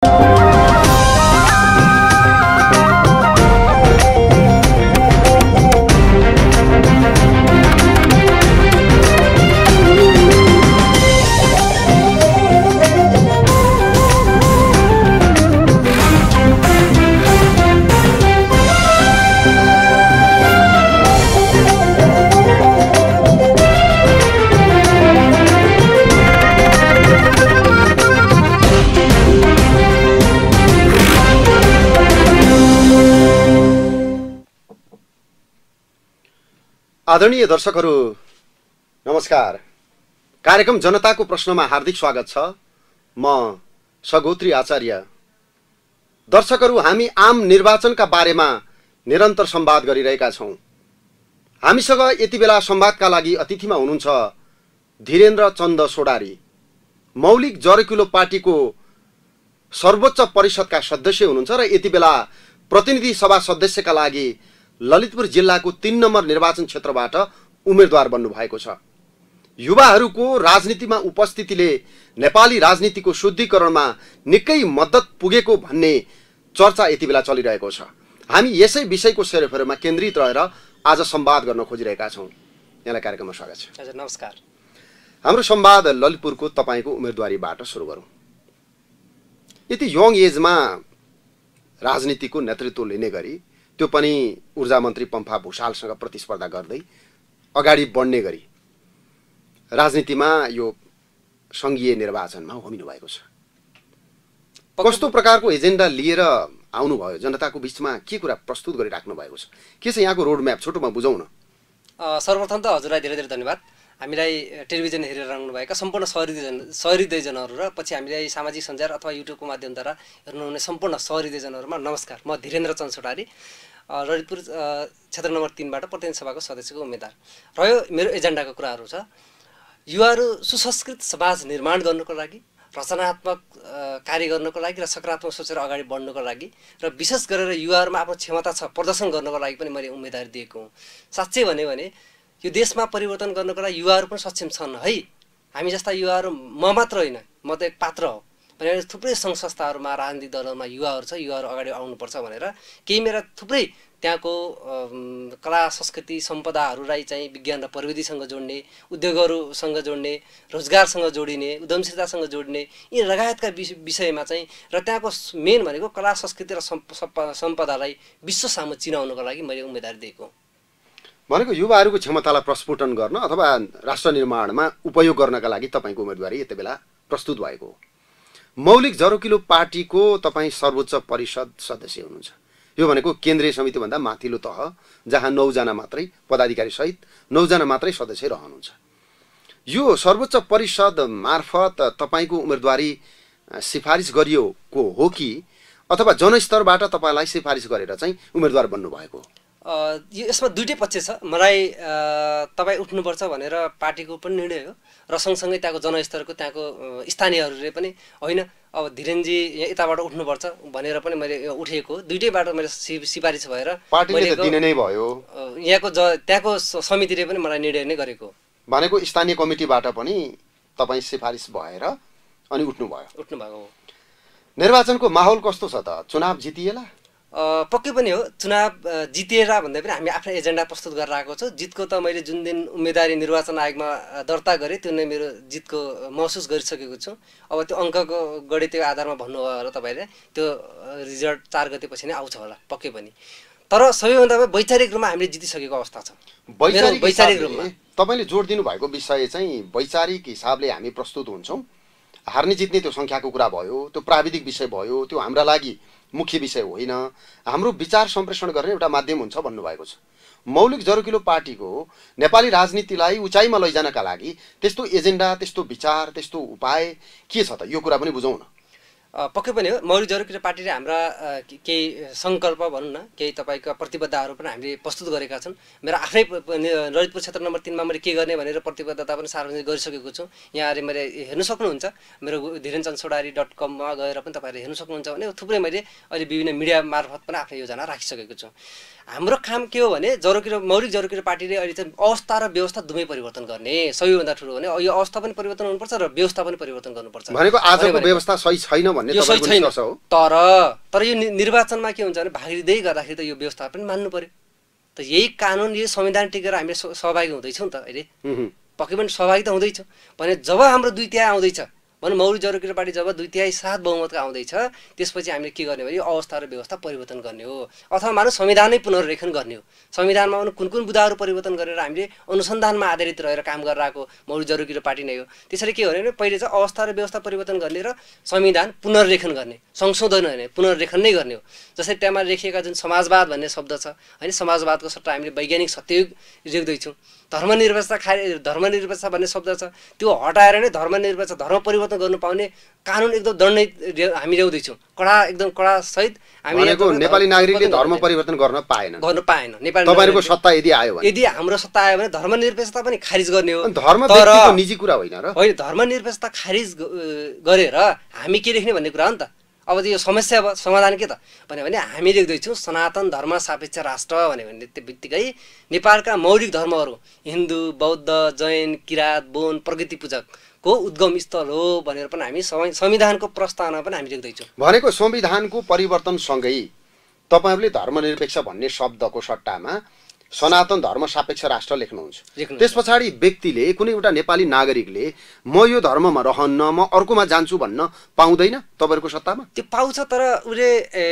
आदरणीय दर्शकहरू नमस्कार। कार्यक्रम जनताको प्रश्नमा हार्दिक स्वागत छ। म सगोत्री आचार्य। दर्शकहरू, हामी आम निर्वाचनका बारेमा निरन्तर संवाद गरिरहेका छौं। हामीसँग यति बेला संवादका लागि अतिथिमा हुनुहुन्छ धीरेन्द्र चन्द सोडारी, मौलिक जरकिलो पार्टीको सर्वोच्च परिषदका सदस्य हुनुहुन्छ र यति बेला प्रतिनिधि सभा सदस्यका लागि ललितपुर जिल्लाको 3 नम्बर निर्वाचन क्षेत्रबाट उम्मेदवार बन्नु भएको छ। युवाहरूको राजनीतिमा उपस्थितिले नेपाली राजनीतिको शुद्धिकरणमा निकै मद्दत पुगेको भन्ने चर्चा यति बेला चलिरहेको छ। हामी यसै विषयको सेरोफेरोमा केन्द्रित रहेर आज संवाद गर्न खोजिरहेका छौं। यहाँलाई कार्यक्रममा स्वागत छ। हजुर नमस्कार। हाम्रो संवाद ललितपुरको तपाईको उम्मेदवारीबाट सुरु गरौँ। यति यङ एजमा राजनीतिको नेतृत्व लिने गरी, त्यो पनि ऊर्जा मन्त्री पम्फा भूषालसँग प्रतिस्पर्धा गर्दै अगाडि बढ्ने गरी राजनीतिमा यो संघीय निर्वाचनमा होमिनु भएको छ। कस्तो प्रकारको एजेन्डा लिएर आउनुभयो? जनताको बीचमा के कुरा प्रस्तुत गरिराख्नु भएको छ? के छ यहाँको रोडम्याप? छोटोमा बुझाउन। सर्वप्रथम त हजुरलाई धेरै धेरै धन्यवाद। हामीलाई टेलिभिजन हेरेर राख्नुभएका सम्पूर्ण सहृदयजनहरू र पछि हामीलाई सामाजिक सञ्जाल अथवा युट्युबको माध्यमद्वारा हेर्नुहुने सम्पूर्ण सहृदयजनहरूमा नमस्कार। म धीरेन्द्र चन्द सोडारी, ललितपुर क्षेत्र नम्बर 3 बाट प्रतिनिधि सभाको सदस्यको उम्मेदवार रह्यो। मेरो एजेन्डाको कुराहरू छ। युवाहरू सुसंस्कृत समाज निर्माण गर्नको लागि, रचनात्मक कार्य गर्नको लागि र सकारात्मक सोचेर अगाडि बढ्नको लागि र विशेष गरेर युवाहरूमा आफ्नो क्षमता छ प्रदर्शन गर्नको लागि पनि मैले उम्मेदवारी दिएको हुँ। साँच्चै भने यो देशमा परिवर्तन गर्नको लागि युवाहरू पनि सक्षम छन् है। हामी जस्ता युवाहरू म मात्र होइन, म त एक पात्र हो भनेर थुप्रै सङ्घ संस्थाहरूमा, राजनीतिक दलहरूमा युवाहरू छ। युवाहरू अगाडि आउनुपर्छ भनेर केही मेरा थुप्रै त्यहाँको कला संस्कृति सम्पदाहरूलाई चाहिँ विज्ञान र प्रविधिसँग जोड्ने, उद्योगहरूसँग जोड्ने, रोजगारसँग जोडिने, उद्यमशीलतासँग जोड्ने, यी लगायतका विषयमा चाहिँ र त्यहाँको मेन भनेको कला संस्कृति र सम्पदालाई विश्व सामु चिनाउनको लागि मैले उम्मेदवारी दिएको। भनेको युवाहरूको क्षमतालाई प्रस्फुटन गर्न अथवा राष्ट्र निर्माणमा उपयोग गर्नका लागि तपाईको उम्मेदवारी यति बेला प्रस्तुत भएको हो। मौलिक जरकिलो पार्टीको तपाईँ सर्वोच्च परिषद सदस्य हुनुहुन्छ। यो भनेको केन्द्रीय समितिभन्दा माथिल्लो तह, जहाँ 9 जना मात्रै पदाधिकारी सहित 9 जना मात्रै सदस्य रहनुहुन्छ। यो सर्वोच्च परिषद मार्फत तपाईको उम्मेदवारी सिफारिस गरिएको हो कि अथवा जनस्तरबाट तपाईलाई सिफारिस गरेर चाहिँ उम्मेदवार बन्नु भएको हो? यसमा दुईटै पक्ष छ। मलाई तपाईँ उठ्नुपर्छ भनेर पार्टीको पनि निर्णय हो र सँगसँगै त्यहाँको जनस्तरको त्यहाँको स्थानीयहरूले पनि होइन अब धीरेनजी यताबाट उठ्नुपर्छ भनेर पनि मैले उठेको। दुईटैबाट मैले सिफारिस भएर पार्टीले दिने नै भयो। यहाँको त्यहाँको समितिले पनि मलाई निर्णय नै गरेको। भनेको स्थानीय कमिटीबाट पनि तपाईँ सिफारिस भएर अनि उठ्नुभएको हो। निर्वाचनको माहौल कस्तो छ त? चुनाव जितिएला? पक्कै पनि हो। चुनाव जितिएर भन्दा पनि हामी आफ्नो एजेन्डा प्रस्तुत गरेर आएको छौँ। जितको त मैले जुन दिन उम्मेदवारी निर्वाचन आयोगमा दर्ता गरेँ त्यो नै मेरो जितको महसुस गरिसकेको छु। अब त्यो अङ्कको गणितको आधारमा भन्नुभयो होला तपाईँले, त्यो रिजल्ट 4 गतेपछि नै आउँछ होला पक्कै पनि। तर सबैभन्दा वैचारिक रूपमा हामीले जितिसकेको अवस्था छ। वैचारिक रूपमा तपाईँले जोड दिनुभएको विषय चाहिँ वैचारिक हिसाबले हामी प्रस्तुत हुन्छौँ। हार्ने जित्ने त्यो सङ्ख्याको कुरा भयो, त्यो प्राविधिक विषय भयो, त्यो हाम्रा लागि मुख्य विषय होइन। हाम्रो विचार सम्प्रेषण गर्ने एउटा माध्यम हुन्छ भन्नुभएको छ। मौलिक जरकिलो पार्टीको नेपाली राजनीतिलाई उचाइमा लैजानका लागि त्यस्तो एजेन्डा, त्यस्तो विचार, त्यस्तो उपाय के छ त? यो कुरा पनि बुझाउन। पक्कै पनि हो। मौलिक जरकिलो पार्टीले हाम्रा केही सङ्कल्प भनौँ न, केही तपाईँका प्रतिबद्धताहरू पनि हामीले प्रस्तुत गरेका छन्। मेरो आफ्नै ललितपुर क्षेत्र नम्बर 3 मा मैले के गर्ने भनेर प्रतिबद्धता पनि सार्वजनिक गरिसकेको छु। यहाँले मैले हेर्नु सक्नुहुन्छ, मेरो dhirenchand.com मा गएर पनि तपाईँहरूले हेर्नु सक्नुहुन्छ भने थुप्रै मैले अहिले विभिन्न मिडिया मार्फत पनि आफ्नो योजना राखिसकेको छु। हाम्रो काम के हो भने मौलिक जरकिलो पार्टीले अहिले चाहिँ अवस्था र व्यवस्था दुवै परिवर्तन गर्ने। सबैभन्दा ठुलो भने यो अवस्था पनि परिवर्तन हुनुपर्छ र व्यवस्था पनि परिवर्तन गर्नुपर्छ। भनेको आजको व्यवस्था सही छैन भन्ने यो सही तपाईँको छैन। निष्कर्ष हो। तर यो निर्वाचनमा के हुन्छ भने भाग लिँदै गर्दाखेरि त यो व्यवस्था पनि मान्नु पर्यो। त यही कानुन यो संविधान टेकेर हामीले सहभागी हुँदैछौँ नि त अहिले। पक्कै पनि सहभागी त हुँदैछौँ भने जब हाम्रो 2/3 आउँदैछ भने मौलिक जरुरत पार्टी जब 2/3 7 बहुमतको आउँदैछ त्यसपछि हामीले के गर्ने भने अवस्था र व्यवस्था परिवर्तन गर्ने हो अथवा मानव संविधानै पुनर्लेखन गर्ने हो। संविधानमा कुन कुन बुँदाहरू परिवर्तन गरेर हामीले अनुसन्धानमा आधारित रहेर काम गरेर आएको मौलिक जरुरत पार्टी नै हो। त्यसरी के हो भने पहिले चाहिँ अवस्था र व्यवस्था परिवर्तन गर्ने र संविधान पुनर्लेखन गर्ने, संशोधन होइन पुनर्लेखन नै गर्ने हो। जस्तै त्यहाँ लेखिएका जुन समाजवाद भन्ने शब्द छ होइन, समाजवादको सट्टा हामीले वैज्ञानिक सत्ययुग लेख्दैछौँ। धर्मनिरपेक्षता भन्ने शब्द छ त्यो हटाएर नै धर्मनिरपेक्ष धर्म परिवर्तन गर्नु पाउने कानुन एकदम दण्डित हामी ल्याउँदैछौँ एकदम कडा सहित। भनेको नेपाली नागरिकले धर्म परिवर्तन गर्न पाएन नेपाली तपाईहरुको सत्ता यदि आयो भने, यदि हाम्रो सत्ता आयो भने धर्मनिरपेक्षता पनि खारिज गर्ने हो। धर्म व्यक्तिको निजी कुरा होइन र होइन, धर्मनिरपेक्षता खारिज गरेर हामी के लेख्ने भन्ने कुरा हो नि त। अब यो समस्या अब समाधान के त भने हामी लेख्दैछौँ सनातन धर्म सापेक्ष राष्ट्र भने त्यो बित्तिकै नेपालका मौलिक धर्महरू हिन्दू बौद्ध जैन किराँत बोन प्रकृति पूजकको उद्गम स्थल हो भनेर पनि हामी संविधानको प्रस्तावना पनि हामी लेख्दैछौँ। भनेको संविधानको परिवर्तनसँगै तपाईहरुले धर्मनिरपेक्ष भन्ने शब्दको सट्टामा सनातन धर्म सापेक्ष राष्ट्र लेख्नुहुन्छ। त्यस पछाडि व्यक्तिले कुनै एउटा नेपाली नागरिकले म यो धर्ममा रहन्न म अर्कोमा जान्छु भन्न पाउँदैन तपाईहरुको सत्तामा? त्यो पाउँछ तर उसले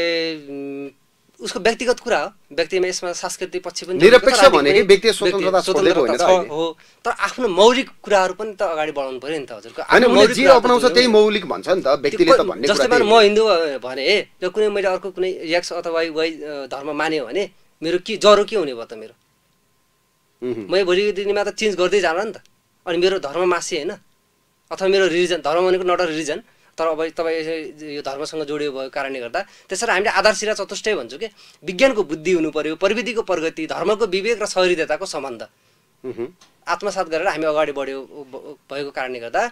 उसको व्यक्तिगत कुरा हो। व्यक्तिमा यसमा सांस्कृतिक पक्ष पनि निरपेक्ष भनेको व्यक्तिगत स्वतन्त्रता छोडेको होइन र हो। तर आफ्नो मौलिक कुराहरू पनि त अगाडि बढाउनु पर्यो नि त हजुरको। हैन उले जे अपनाउँछ त्यही मौलिक भन्छ नि त व्यक्तिले त भन्ने कुरा। जस्तै म हिन्दू भने त्यो कुनै मैले अर्को कुनै एक्स अथवा वाइ धर्म मान्यो भने मेरो के जरो के हुने भयो त मेरो? मैले भोलिको दिनमा त चेन्ज गर्दै जाला नि त। अनि मेरो धर्म मासी होइन अथवा मेरो रिलिजन, धर्म भनेको नट अ रिलिजन तर अब तपाईँ यो धर्मसँग जोडियो भएको कारणले गर्दा त्यसरी हामीले आधारशिला चतुष्टय भन्छौँ कि विज्ञानको बुद्धि हुनु पर्यो, प्रविधिको प्रगति, धर्मको विवेक र सहृदयताको सम्बन्ध आत्मसात गरेर हामी अगाडि बढ्यो भएको कारणले गर्दा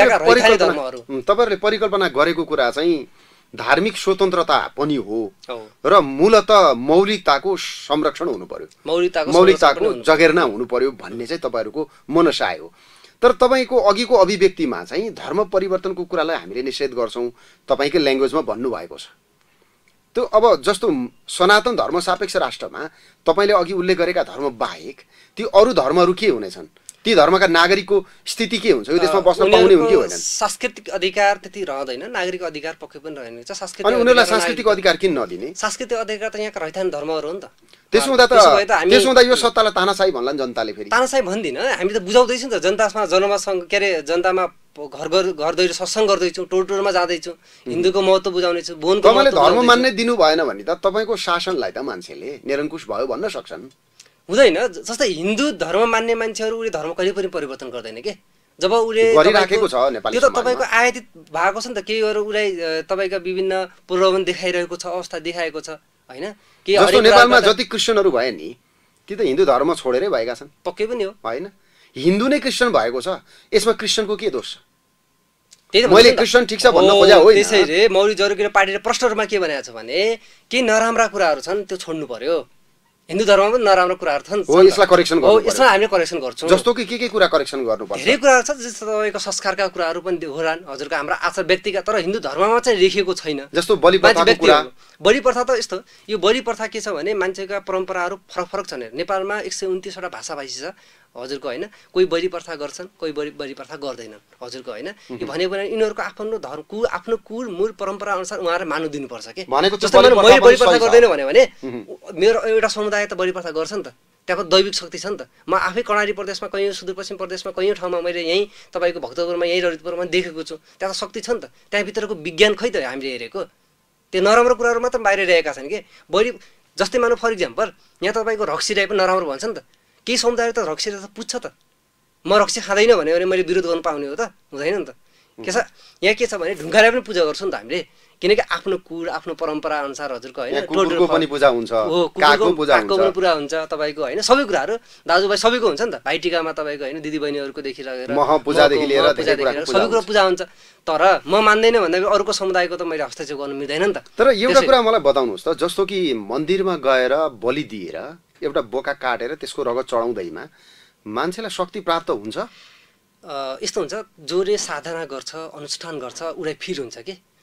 तपाईहरुले परिकल्पना गरेको कुरा चाहिँ धार्मिक स्वतन्त्रता पनि हो र मूलत मौलिकताको संरक्षण हुनु पर्यो, मौलिकताको जगेर्ना हुनु पर्यो भन्ने चाहिँ तपाईहरुको मनसाय हो। तर तपाईको अघिको अभिव्यक्तिमा चाहिँ धर्म परिवर्तनको कुरालाई हामीले निषेध गर्छौं तपाईकै ल्याङ्ग्वेजमा भन्नु भएको छ। त्यो अब जस्तो सनातन धर्म सापेक्ष राष्ट्रमा तपाईले अघि उल्लेख गरेका धर्म बाहेक ती अरु धर्महरू के हुनेछन्? ती धर्मका नागरिकको स्थिति के हुन्छ? यो देशमा बस्न पाउने हुन् कि होइनन्? सांस्कृतिक अधिकार त्यति रहँदैन, नागरिक अधिकार पक्कै पनि रहेन। अनि उनीहरुलाई सांस्कृतिक अधिकार किन नदिने? सांस्कृतिक अधिकार त यहाँका रहिथान धर्महरू हो नि त। त्यसो हुँदा यो सत्तालाई तानाशाही भन्ला नि जनताले। फेरि तानाशाही भन्दिन, हामी त बुझाउँदैछौँ नि त जनतामा जनमासँग के अरे जनतामा घर दैलो सत्संग गर्दैछौँ, टोलटोलमा जाँदैछौँ, हिन्दूको महत्त्व बुझाउनेछु। तपाईले धर्म मान्ने दिनु भएन भने त तपाईको शासनलाई त मान्छेले निरङ्कुश भयो भन्न सक्छन्। हुँदैन। जस्तै हिन्दू धर्म मान्ने मान्छेहरू उसले धर्म कहिले पनि परिवर्तन गर्दैन के। जब उसले गरिराखेको छ नेपाली त्यो त तपाईको आयातित भएको छ नि त। केही अरू उसलाई तपाईका विभिन्न पूर्वावधान देखाइरहेको छ, अवस्था देखाएको छ हैन। के जस्तो नेपालमा जति क्रिश्चियनहरू भए नि ती त हिन्दू धर्म छोडेरै भएका छन्। पक्कै पनि हो हैन। हिन्दू नै क्रिश्चियन भएको छ, यसमा क्रिश्चियनको के दोष छ? मैले क्रिश्चियन ठीक छ भन्न खोजा होइन। त्यसैले मौलिक जरुरत पार्टीले प्रश्नहरुमा के भनेको छ भने के नराम्रा कुराहरू छन् त्यो छोड्नु पर्यो। हिन्दू धर्ममा पनि नराम्रो कुराहरू छन्। हो, यसलाई करेक्सन गर्नु पर्यो। यसमा हामीले करेक्सन गर्छौँ। जस्तो कि के कुरा करेक्सन गर्नुपर्छ? धेरै कुराहरू छ जस्तो तपाईँको संस्कारका कुराहरू पनि होलान् हजुरको हाम्रो आचार व्यक्तिगत, तर हिन्दू धर्ममा चाहिँ लेखिएको छैन। जस्तो बलि प्रथाको कुरा। बलि प्रथा त यस्तो, यो बलि प्रथा के छ भने मान्छेका परम्पराहरू फरक फरक छन्। नेपालमा 129 वटा भाषाभाषी छ हजुरको हैन। कोही बलि प्रथा गर्छन्, कोही बलि प्रथा गर्दैनन् हजुरको हैन। यो भनेको यिनीहरूको आफ्नो धर्म आफ्नो कुल मूल परम्परा अनुसार उहाँहरूले मान्नु दिनुपर्छ के। जस्तै मैले बलि प्रथा गर्दैन भने मेरो एउटा समुदाय त बलि प्रथा गर्छ नि त। त्यहाँको दैविक शक्ति छ नि त। म आफै कर्णाली प्रदेशमा कहीँ सुदूरपश्चिम प्रदेशमा कहीँ ठाउँमा मैले यहीँ तपाईँको भक्तपुरमा यहीँ ललितपुरमा देखेको छु। त्यहाँ शक्ति छ नि त। त्यहाँभित्रको विज्ञान खै त हामीले हेरेको। त्यो नराम्रो कुराहरू मात्र बाहिर रहेका छन् कि। बलि जस्तै मानौ फर इक्जाम्पल यहाँ तपाईँको रक्सीलाई पनि नराम्रो भन्छ नि त। केही समुदाय त रक्सीले त पुज्छ त। म रक्सी खाँदैन भने मैले विरोध गर्नु पाउने हो त? हुँदैन नि त। के छ यहाँ के छ भने ढुङ्गालाई पनि पूजा गर्छौँ नि त हामीले। किनकि आफ्नो कुल आफ्नो परम्परा अनुसार हजुरको हैन कुकुरको पनि पूजा हुन्छ, कागको पूजा पनि पूजा हुन्छ तपाईको हैन। सबै कुराहरू दाजुभाइ सबैको हुन्छ नि त। भाइटिकामा तपाईको हैन दिदीबहिनीहरूको देखि लिएर मह पूजादेखि लिएर सबै कुरा पूजा हुन्छ। तर म मान्दैन भन्दा अरूको समुदायको त मैले हस्तक्षेप गर्नु मिल्दैन नि त। तर एउटा कुरा मलाई बताउनुहोस् त, जस्तो कि मन्दिरमा गएर बलि दिएर एउटा बोका काटेर त्यसको रगत चढाउँदैमा मान्छेलाई शक्ति प्राप्त हुन्छ? यस्तो हुन्छ, जसले साधना गर्छ अनुष्ठान गर्छ उसलाई फिल हुन्छ कि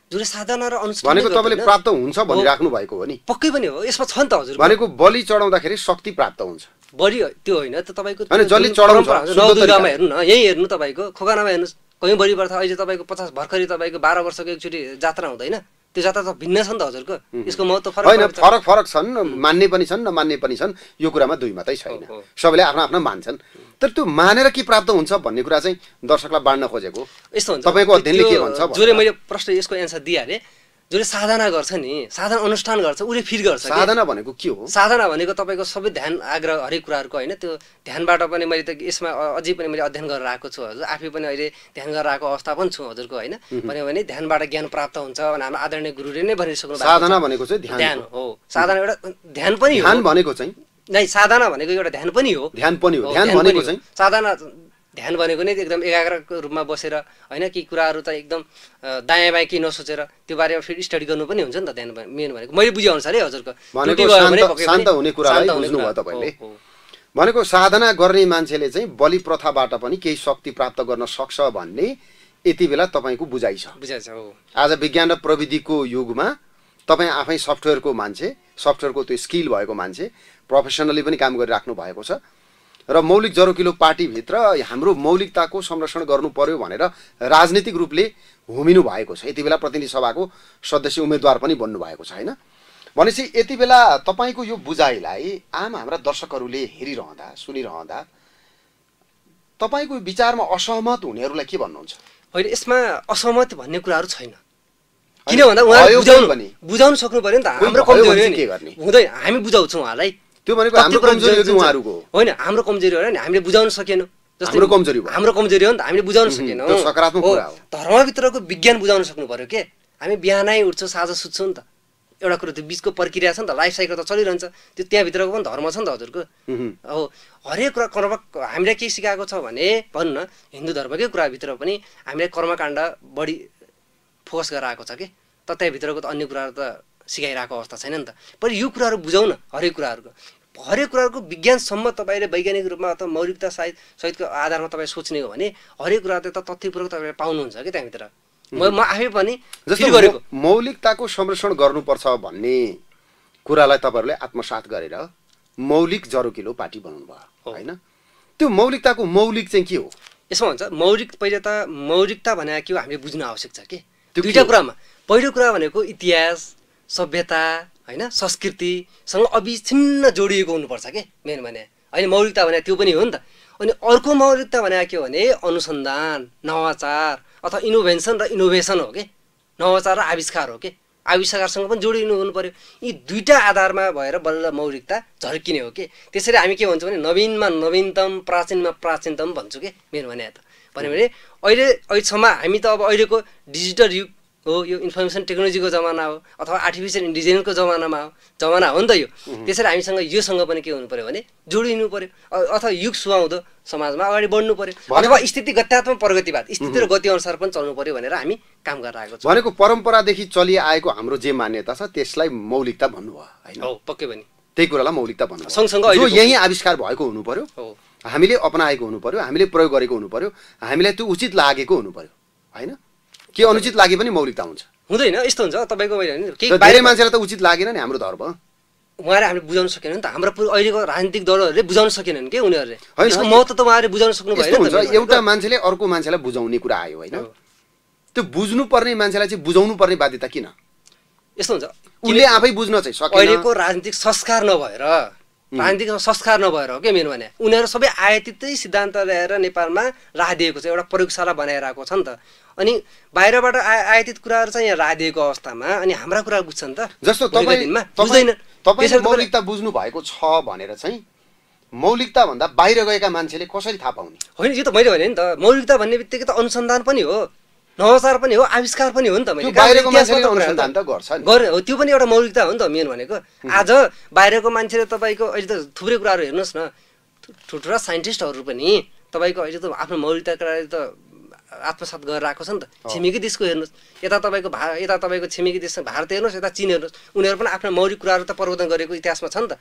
जुन साधना र अनुष्ठान भनेको तपाईँले प्राप्त हुन्छ भनिराख्नु भएको हो नि। पक्कै पनि हो, यसमा छ नि त हजुर। भनेको बलि चढाउँदाखेरि शक्ति प्राप्त हुन्छ। बढी त्यो होइन त तपाईँको जसले चढाउँछ नवदुर्गामा हेर्नु न, यही हेर्नु तपाईँको खोकानामा हेर्नुहोस्, कहीँ बढी पर्छ। अहिले तपाईँको 50 भर्खरै तपाईँको 12 वर्षको एकचोटि जात्रा हुँदैन, त्यो जात्रा त भिन्न छ नि त हजुरको। यसको महत्त्व फरक होइन, फरक छन्, मान्ने पनि छन् नमान्ने पनि छन्, यो कुरामा दुई मात्रै छैन। सबैले आफ्नो आफ्नो मान्छन्, तर त्यो मानेर के प्राप्त हुन्छ भन्ने कुरा चाहिँ दर्शकलाई बाँड्न खोजेको। यस्तो हुन्छ तपाईँको अध्ययनले के भन्छ? जसले मैले प्रश्न यसको एन्सर दिइहालेँ, जसले साधना गर्छ नि, साधना अनुष्ठान गर्छ, उसले फिल गर्छ। साधना भनेको के हो? साधना भनेको तपाईँको सबै ध्यान आग्रह हरेक कुराहरूको होइन, त्यो ध्यानबाट पनि मैले त यसमा अझै पनि मैले अध्ययन गरेर आएको छु हजुर। आफै पनि अहिले ध्यान गरेर आएको अवस्था पनि छु हजुरको होइन। भन्यो भने ध्यानबाट ज्ञान प्राप्त हुन्छ भने हाम्रो आदरणीय गुरुले नै भनिसक्नु भएको। साधना भनेको चाहिँ ध्यान हो। साधना एउटा ध्यान पनि हो। ध्यान भनेको चाहिँ नै, साधना भनेको एउटा ध्यान पनि हो। ध्यान पनि हो। ध्यान भनेको चाहिँ साधना, ध्यान भनेको नै एकदम एकाग्रको रूपमा बसेर होइन, केही कुराहरू त एकदम दायाँ बायाँ केही नसोचेर त्यो बारेमा फेरि स्टडी गर्नु पनि हुन्छ नि त। ध्यान मेन भनेको मैले बुझेअनुसार है हजुरको, शान्त हुने कुरालाई बुझ्नुभयो तपाईँले। भनेको साधना गर्ने मान्छेले चाहिँ बलि प्रथाबाट पनि केही शक्ति प्राप्त गर्न सक्छ भन्ने यति बेला तपाईँको बुझाइ छ। हो। आज विज्ञान र प्रविधिको युगमा तपाईँ आफै सफ्टवेयरको मान्छे, सफ्टवेयरको त्यो स्किल भएको मान्छे, प्रोफेसनली पनि काम गरिराख्नु भएको छ र मौलिक जरोकिलो पार्टीभित्र हाम्रो मौलिकताको संरक्षण गर्नु पर्यो भनेर राजनीतिक रूपले हुमिनु भएको छ। यति बेला प्रतिनिधि सभाको सदस्य उम्मेदवार पनि बन्नु भएको छ होइन। भनेपछि यति बेला तपाईँको यो बुझाइलाई आम हाम्रा दर्शकहरूले हेरिरहँदा सुनिरहँदा तपाईँको विचारमा असहमत हुनेहरूलाई के भन्नुहुन्छ? होइन, यसमा असहमत भन्ने कुराहरू छैन। किन भन्दा उहाँले बुझाउन सक्नु पर्यो नि त। हाम्रो कमजोरी हुँदैन, हामी बुझाउँछौँ उहाँलाई। त्यो भनेको हाम्रो कमजोरी हो कि उहाँहरूको? होइन, हाम्रो कमजोरी हो नि, हामीले बुझाउन सकेनौँ। हाम्रो कमजोरी हो, हाम्रो कमजोरी हो नि त, हामीले बुझाउन सकेनौँ। त्यो सकारात्मक कुरा हो। धर्मभित्रको विज्ञान बुझाउन सक्नु पर्यो के। हामी बिहानै उठ्छौँ, साँझ सुत्छौँ नि त, एउटा कुरो त्यो बिचको प्रक्रिया छ नि त, लाइफ साइकल त चलिरहन्छ। त्यो त्यहाँभित्रको पनि धर्म छ नि त हजुरको। अब हरेक कुरा कर्म हामीलाई के सिकाएको छ भने भनौँ न, हिन्दू धर्मकै कुराभित्र पनि हामीलाई कर्मकाण्ड बढी फोकस गरेर आएको छ कि, त त्यहाँभित्रको त अन्य कुराहरू त सिकाइरहेको अवस्था छैन नि त। पर यो कुराहरू बुझाउन, हरेक कुराहरूको विज्ञानसम्म तपाईँले वैज्ञानिक रूपमा अथवा मौलिकता सहितको आधारमा तपाईँ सोच्ने हो भने हरेक कुरा त तथ्यपूर्वक तपाईँले पाउनुहुन्छ कि त्यहाँभित्र। म आफै पनि जस्तो मौलिकताको संरक्षण गर्नुपर्छ भन्ने कुरालाई तपाईँहरूले आत्मसात गरेर मौलिक जरोकिलो पार्टी बनाउनु भयो होइन। त्यो मौलिकताको मौलिक चाहिँ के हो? यसमा भन्छ मौलिक, पहिला त मौलिकता भनेको के हो हामीले बुझ्न आवश्यक छ कि। दुईवटा कुरामा, पहिलो कुरा भनेको इतिहास, सभ्यता होइन, संस्कृतिसँग अविच्छिन्न जोडिएको हुनुपर्छ के मेन भने होइन। मौलिकता भने त्यो पनि हो नि त। अनि अर्को मौलिकता भनेको के हो भने अनुसन्धान, नवाचार अथवा इनोभेन्सन र इनोभेसन हो कि, नवाचार र आविष्कार हो कि, आविष्कारसँग पनि जोडिनु हुनु पर्यो। यी दुईटा आधारमा भएर बल्ल मौलिकता झर्किने हो कि। त्यसरी हामी के भन्छौँ भने नवीनमा नवीनतम, प्राचीनमा प्राचीनतम भन्छु कि मेन भने त। भन्यो भने अहिलेसम्म हामी त अब अहिलेको डिजिटल युग हो, यो इन्फर्मेसन टेक्नोलोजीको जमाना हो अथवा आर्टिफिसियल इन्टेलिजेन्सको जमाना हो नि त यो। त्यसरी हामीसँग योसँग पनि के हुनु पर्यो भने जोडिनु पर्यो, अथवा युग सुहाउँदो समाजमा अगाडि बढ्नु पर्यो, अथवा स्थिति गत्यात्मक प्रगतिवाद, स्थिति र गति अनुसार पनि चल्नु पर्यो भनेर हामी काम गरेर आएको छौँ। भनेको परम्परादेखि चलिआएको हाम्रो जे मान्यता छ त्यसलाई मौलिकता भन्नुभयो होइन? हो, पक्कै पनि त्यही कुरालाई मौलिकता भन्नु। सँगसँगै जो यही आविष्कार भएको हुनु पर्यो, हामीले अपनाएको हुनु पर्यो, हामीले प्रयोग गरेको हुनु पर्यो, हामीलाई त्यो उचित लागेको हुनु पर्यो होइन। के अनुचित लागे पनि मौलिकता हुन्छ? हुँदैन। यस्तो हुन्छ तपाईँको धेरै मान्छेलाई त उचित लागेन नि हाम्रो धर्म, उहाँले हामीले बुझाउन सकेन नि त। हाम्रो अहिलेको राजनीतिक दलहरूले बुझाउन सकेनन् कि उनीहरूले। यसको महत्त्व त उहाँले बुझाउन सक्नु भएन। एउटा मान्छेले अर्को मान्छेलाई बुझाउने कुरा आयो होइन, त्यो बुझ्नु पर्ने मान्छेलाई चाहिँ बुझाउनु पर्ने बाध्यता किन? यस्तो हुन्छ, उसले आफै बुझ्न चाहिँ सकेन। अहिलेको राजनीतिक संस्कार नभएर, राजनीतिक संस्कार नभएर हो क्या मेन भने। उनीहरू सबै आयातितै सिद्धान्त ल्याएर नेपालमा राखिदिएको छ, एउटा प्रयोगशाला बनाइरहेको छ नि त। अनि बाहिरबाट आयातित कुराहरू चाहिँ यहाँ राखिदिएको अवस्थामा अनि हाम्रा कुरा बुझ्छन् त। जस्तो तपाईँ मौलिकता बुझ्नु भएको छ भनेर चाहिँ मौलिकता भन्दा बाहिर गएका मान्छेले कसरी थाहा पाउने? होइन, यो त मैले भने नि त, मौलिकता भन्ने बित्तिकै त अनुसन्धान पनि हो, नवाचार पनि हो, आविष्कार पनि हो नि त। मैले बाहिरको मान्छेले अनुसन्धान त गर्छ नि, गरे हो, त्यो पनि एउटा मौलिकता हो नि त मेन भनेको। आज बाहिरको मान्छेले तपाईँको अहिले त थुप्रै कुराहरू हेर्नुहोस् न, ठुल्ठुला साइन्टिस्टहरू पनि तपाईँको अहिले त आफ्नो मौलिकतालाई त आत्मसात गरेर आएको छ नि त। छिमेकी देशको हेर्नुहोस्, यता तपाईँको छिमेकी देश भारत हेर्नुहोस्, यता चीन हेर्नुहोस्, उनीहरू पनि आफ्नो मौलिक कुराहरू त प्रवर्धन गरेको इतिहासमा छ नि त।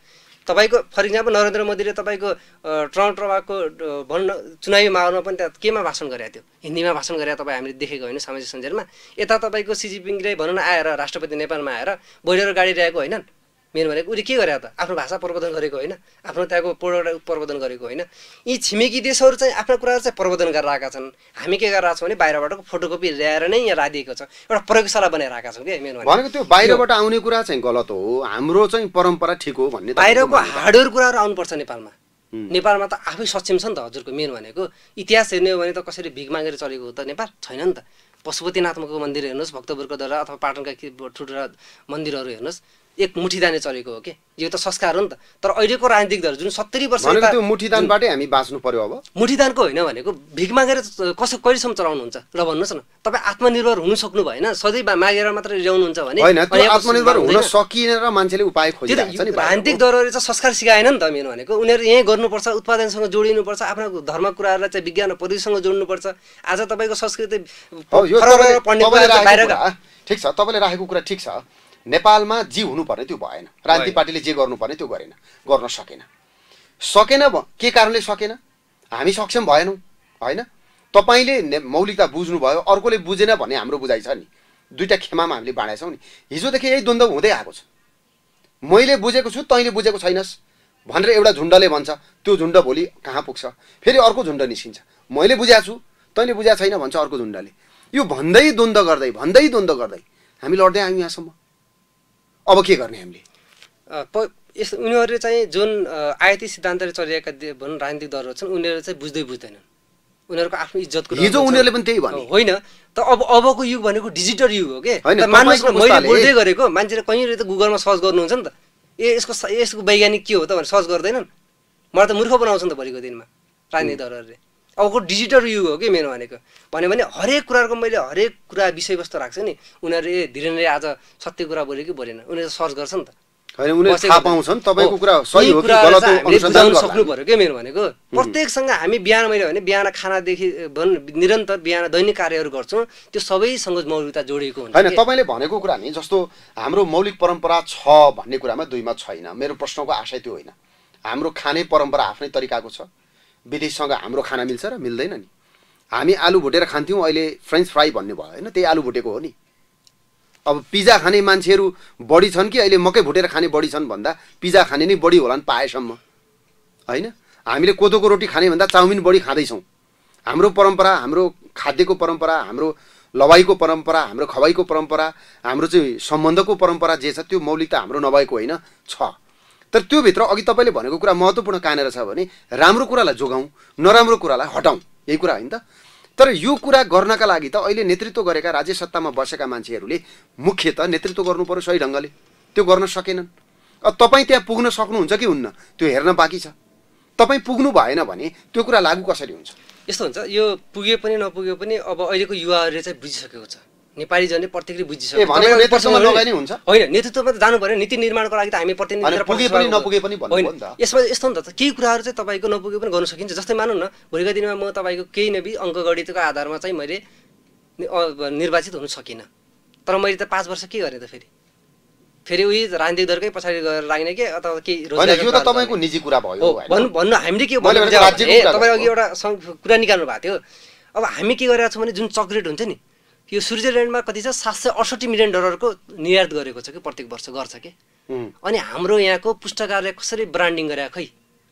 तपाईँको फर इक्जाम्पल नरेन्द्र मोदीले तपाईँको टर्नोभाको भन्न चुनावी माहौलमा पनि त्यहाँ केमा भाषण गरे थियो, हिन्दीमा भाषण गरे तपाईँ हामीले देखेको होइन सामाजिक सञ्जालमा। यता तपाईँको सी जिनपिङले भनौँ न आएर राष्ट्रपति नेपालमा आएर बोलेर गाडी ल्याएको होइन, मेरो भनेको उसले के गरे त आफ्नो भाषा प्रवर्धन गरेको होइन, आफ्नो त्यहाँको प्रोडक्ट प्रवर्धन गरेको होइन। यी छिमेकी देशहरू चाहिँ आफ्ना कुराहरू चाहिँ प्रवर्धन गरेर आएका छन्। हामी के गरेर छौँ भने बाहिरबाटको फोटोकपी ल्याएर नै यहाँ राखिएको छ, एउटा प्रयोगशाला बनाइरहेका छौँ क्या। मेरो भनेको त्यो बाहिरबाट आउने कुरा चाहिँ गलत हो, हाम्रो चाहिँ परम्परा ठिक हो भन्ने। बाहिरको हार्डवेयर कुराहरू आउनुपर्छ नेपालमा। नेपालमा त आफै सक्षम छ नि त हजुरको। मेन भनेको इतिहास हेर्ने हो भने त कसरी भिख मागेर चलेको हो त नेपाल छैन नि त। पशुपतिनाथको मन्दिर हेर्नुहोस्, भक्तपुरको दरबार अथवा पाटनका ठुल्ठुला मन्दिरहरू हेर्नुहोस्, एक मुठीदाने चलेको हो कि। यो त संस्कार हो नि त। तर अहिलेको राजनीतिक दल जुन 70 वर्ष त्यो मुठीदानबाटै हामी बाँच्नु पर्यो। अब मुठीदानको होइन भनेको भिख मागेर कहिलेसम्म चलाउनुहुन्छ ल भन्नुहोस् न। तपाईँ आत्मनिर्भर हुनु सक्नु भएन, सधैँ मागेर मात्र ल्याउनुहुन्छ भने होइन, त्यो आत्मनिर्भर हुन सकिएन र मान्छेले उपाय खोजिरहेको छ नि। राजनीतिक दलहरूले चाहिँ संस्कार सिकाएन नि त। मेरो भनेको उनीहरू यहीँ गर्नुपर्छ, उत्पादनसँग जोडिनुपर्छ, आफ्नो धर्म कुराहरूलाई चाहिँ विज्ञान र प्रविधिसँग जोड्नुपर्छ। आज तपाईँको संस्कृति ठिक छ, तपाईँले राखेको कुरा ठिक छ। नेपालमा जे हुनुपर्ने त्यो भएन, राजनीतिक पार्टीले जे गर्नुपर्ने त्यो गरेन, गर्न सकेन। के कारणले सकेन? हामी सक्षम भएनौँ होइन। तपाईँले मौलिकता बुझ्नुभयो, अर्कोले बुझेन भन्ने हाम्रो बुझाइ छ नि। दुईटा खेमामा हामीले बाँडेका छौँ नि। हिजोदेखि यही द्वन्द्व हुँदै आएको छ। मैले बुझेको छु, तैँले बुझेको छैनस् भनेर एउटा झुन्डले भन्छ, त्यो झुन्ड भोलि कहाँ पुग्छ, फेरि अर्को झुन्ड निस्किन्छ। मैले बुझेको छु, तैँले बुझेको छैन भन्छ अर्को झुन्डले। यो भन्दै द्वन्द्व गर्दै हामी लड्दै आयौँ यहाँसम्म। अब के गर्ने हामीले? उनीहरूले चाहिँ जुन आयाती सिद्धान्तले चलिरहेका भनौँ राजनीतिक दलहरू छन्, उनीहरू चाहिँ बुझ्दैनन्। उनीहरूको आफ्नो इज्जतको हिजो उनीहरूले पनि त्यही भने होइन त। अबको युग भनेको डिजिटल युग हो के। मान्नुहोस् न, मैले बोल्दै गरेको मान्छेले कहीँनिर त गुगलमा सर्च गर्नुहुन्छ नि त। यसको वैज्ञानिक के हो त भनेर सर्च गर्दैनन्। मलाई त मूर्ख बनाउँछ नि त भोलिको दिनमा राजनीतिक दलहरूले। अबको डिजिटल युग हो कि मेरो भनेको। भन्यो भने हरेक कुराको मैले हरेक कुरा विषयवस्तु राख्छु नि। उनीहरूले धीरेन्द्रले आज सत्य कुरा बोल्यो कि बोलेन, उनीहरूले सर्च गर्छ नि त। हैन, उनीहरूले थाहा पाउँछन् तपाईको कुरा सही हो कि गलत हो अनुसन्धान गर्न सक्नु पर्यो के। मेरो भनेको प्रत्येकसँग हामी बिहान मैले भने बिहान खानादेखि निरन्तर बिहान दैनिक कार्यहरू गर्छौँ, त्यो सबैसँग मौलिकता जोडिएको हुन्छ। हैन, तपाईले भनेको कुरा नि जस्तो हाम्रो मौलिक परम्परा छ भन्ने कुरामा दुईमा छैन। मेरो प्रश्नको आशय त्यो होइन। हाम्रो खाने परम्परा आफ्नै तरिकाको छ। विदेशसँग हाम्रो खाना मिल्छ र मिल्दैन नि। हामी आलु भुटेर खान्थ्यौँ, अहिले फ्रेन्च फ्राई भन्ने भयो होइन, त्यही आलु भुटेको हो नि। अब पिज्जा खाने मान्छेहरू बढी छन् कि अहिले मकै भुटेर खाने बढी छन् भन्दा पिज्जा खाने नै बढी होला नि पाएसम्म होइन। हामीले कोदोको रोटी खाने भन्दा चाउमिन बढी खाँदैछौँ। हाम्रो परम्परा, हाम्रो खाद्यको परम्परा, हाम्रो लवाईको परम्परा, हाम्रो खवाईको परम्परा, हाम्रो चाहिँ सम्बन्धको परम्परा जे छ त्यो मौलिकता हाम्रो नभएको होइन, छ। तर त्योभित्र अघि तपाईँले भनेको कुरा महत्त्वपूर्ण कहाँनिर छ भने राम्रो कुरालाई जोगाउँ, नराम्रो कुरालाई हटाउँ, यही कुरा होइन त। तर यो कुरा गर्नका लागि त अहिले नेतृत्व गरेका राज्य सत्तामा बसेका मान्छेहरूले मुख्यतः नेतृत्व गर्नु पर्यो सही ढङ्गले। त्यो गर्न सकेनन्। अब तपाईँ त्यहाँ पुग्न सक्नुहुन्छ कि हुन्न त्यो हेर्न बाँकी छ। तपाईँ पुग्नु भएन भने त्यो कुरा लागू कसरी हुन्छ? यस्तो हुन्छ, यो पुगे पनि नपुगे पनि अब अहिलेको युवाहरूले चाहिँ बुझिसकेको छ। नेपाली जनले प्रत्येकले बुझिसक्यो। नेतृत्वमा नगए नि हुन्छ होइन, नेतृत्वमा त जानु पर्यो। नीति निर्माणको लागि त हामी प्रतिनिधि पुगे पनि नपुगे पनि भन्नु होइन। यसमा यस्तो नि त केही कुराहरू चाहिँ तपाईँको नपुगे पनि गर्न सकिन्छ। जस्तै मानौँ न भोलिका दिनमा म तपाईँको केही नबी अङ्कगणितको आधारमा चाहिँ मैले निर्वाचित हुन सकिनँ, तर मैले त 5 वर्ष के गरेँ त फेरि उही राजनीतिक दलकै पछाडि गएर लाग्ने के अथवा केही रोजगार। यो त तपाईँको निजी कुरा भयो भन्नु हामीले के भन्नु तपाईँ अघि एउटा कुरा निकाल्नु भएको थियो। अब हामी के गरिरहेको छौँ भने जुन चक्लेट हुन्छ नि, यो स्विजरल्यान्डमा कति छ $768 मिलियन निर्यात गरेको छ कि प्रत्येक वर्ष गर्छ कि। अनि हाम्रो यहाँको पुस्तकालय कसरी ब्रान्डिङ गरे खै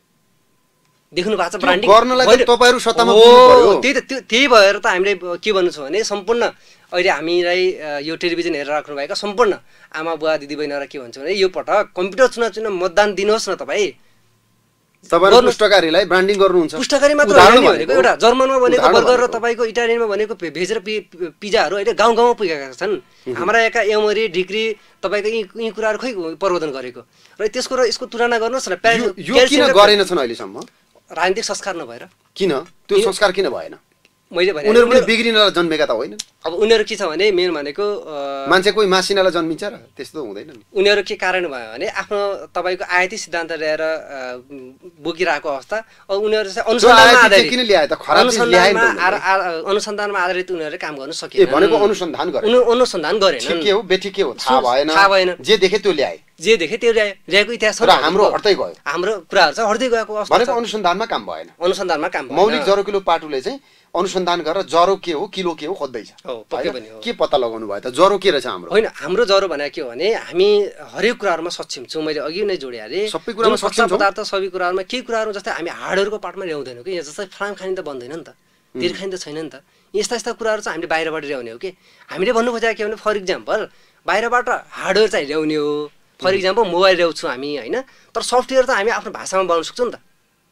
देख्नु भएको छ? ब्रान्डिङ गर्नलाई तपाईहरु सत्तामा पुग्नु पर्यो। त्यही भएर त हामीले के भन्नु छ भने सम्पूर्ण अहिले हामीलाई यो टेलिभिजन हेरेर राख्नु भएका सम्पूर्ण आमा बुवा दिदीबहिनीहरु के भन्छ भने यो पटक कम्प्युटर चुनाव मतदान दिनुहोस् न तपाईँ। तपाईहरु पुस्तकालयलाई ब्रान्डिङ गर्नुहुन्छ। पुस्तकालय मात्र होइन भनेको एउटा जर्मनमा बनेको बर्गर र तपाईको इटालियनमा बनेको भेज र पिज्जाहरु अहिले गाउँ गाउँमा पुगेका छन्। हाम्रा यहाँका एमरी ढिक्री तपाईको यी कुराहरु खै प्रवर्धन गरेको र त्यसको र यसको तुलना गर्नुहोस् न। यो किन गरेनछन् अहिलेसम्म? राजनीतिक संस्कार नभएर। किन त्यो संस्कार किन भएन? मैले भने उनीहरु पनि बिग्रिनलाई जन्मेका त होइन। अब उनीहरु के छ भने मेन भनेको मान्छे कोही मासिनालाई जन्मिन्छ र त्यस्तो हुँदैन नि। उनीहरु के कारण भयो भने आफ्नो तपाईको आयाती सिद्धान्त ल्याएर बोकिरहेको अवस्था। अब उनीहरु चाहिँ अनुसन्धानमा आधारित किन ल्याए त? खराब चिज ल्याए नि त। अनुसन्धानमा आधारित उनीहरुले काम गर्न सके। ए भनेको अनुसन्धान गरे। अनुसन्धान गरेन। के हो बेठी के हो थाहा भएन। जे देखे त्यो ल्याए। जे देखे त्यो ल्याएको इतिहास छ र हाम्रो हट्दै गयो, हाम्रो कुराहरू चाहिँ हट्दै गएको अवस्था भनेको छ। अनुसन्धानमा काम भएन। अनुसन्धानमा काम भएन। मौलिक जरो किलो पाटुले चाहिँ अनुसन्धान गरेर जरो के हो किलो के हो खोज्दैछ, हो, पक्कै पनि हो। के पत्ता लगाउनु भयो त जरो के रहेछ हाम्रो? होइन, हाम्रो जरो भनेको के हो भने हामी हरेक कुराहरूमा सक्षम छौँ। मैले अघि नै जोडिहालेँ, सबै कुरामा सक्षम छौँ। पदार्थ सबै कुराहरूमा केही कुराहरू जस्तै हामी हाडहरूको पार्टमा ल्याउँदैनौँ कि, यहाँ जस्तै फ्राम खानी त बन्दैन नि त, तिर खानी त छैन नि त। यस्ता यस्ता कुराहरू चाहिँ हामीले बाहिरबाट ल्याउने हो कि। हामीले भन्नु खोजेको के भने फर इक्जाम्पल बाहिरबाट हार्डवेयर चाहिँ ल्याउने हो, फर इक्जाम्पल मोबाइल ल्याउँछौँ हामी होइन, तर सफ्टवेयर त हामी आफ्नो भाषामा बनाउन सक्छौँ नि त,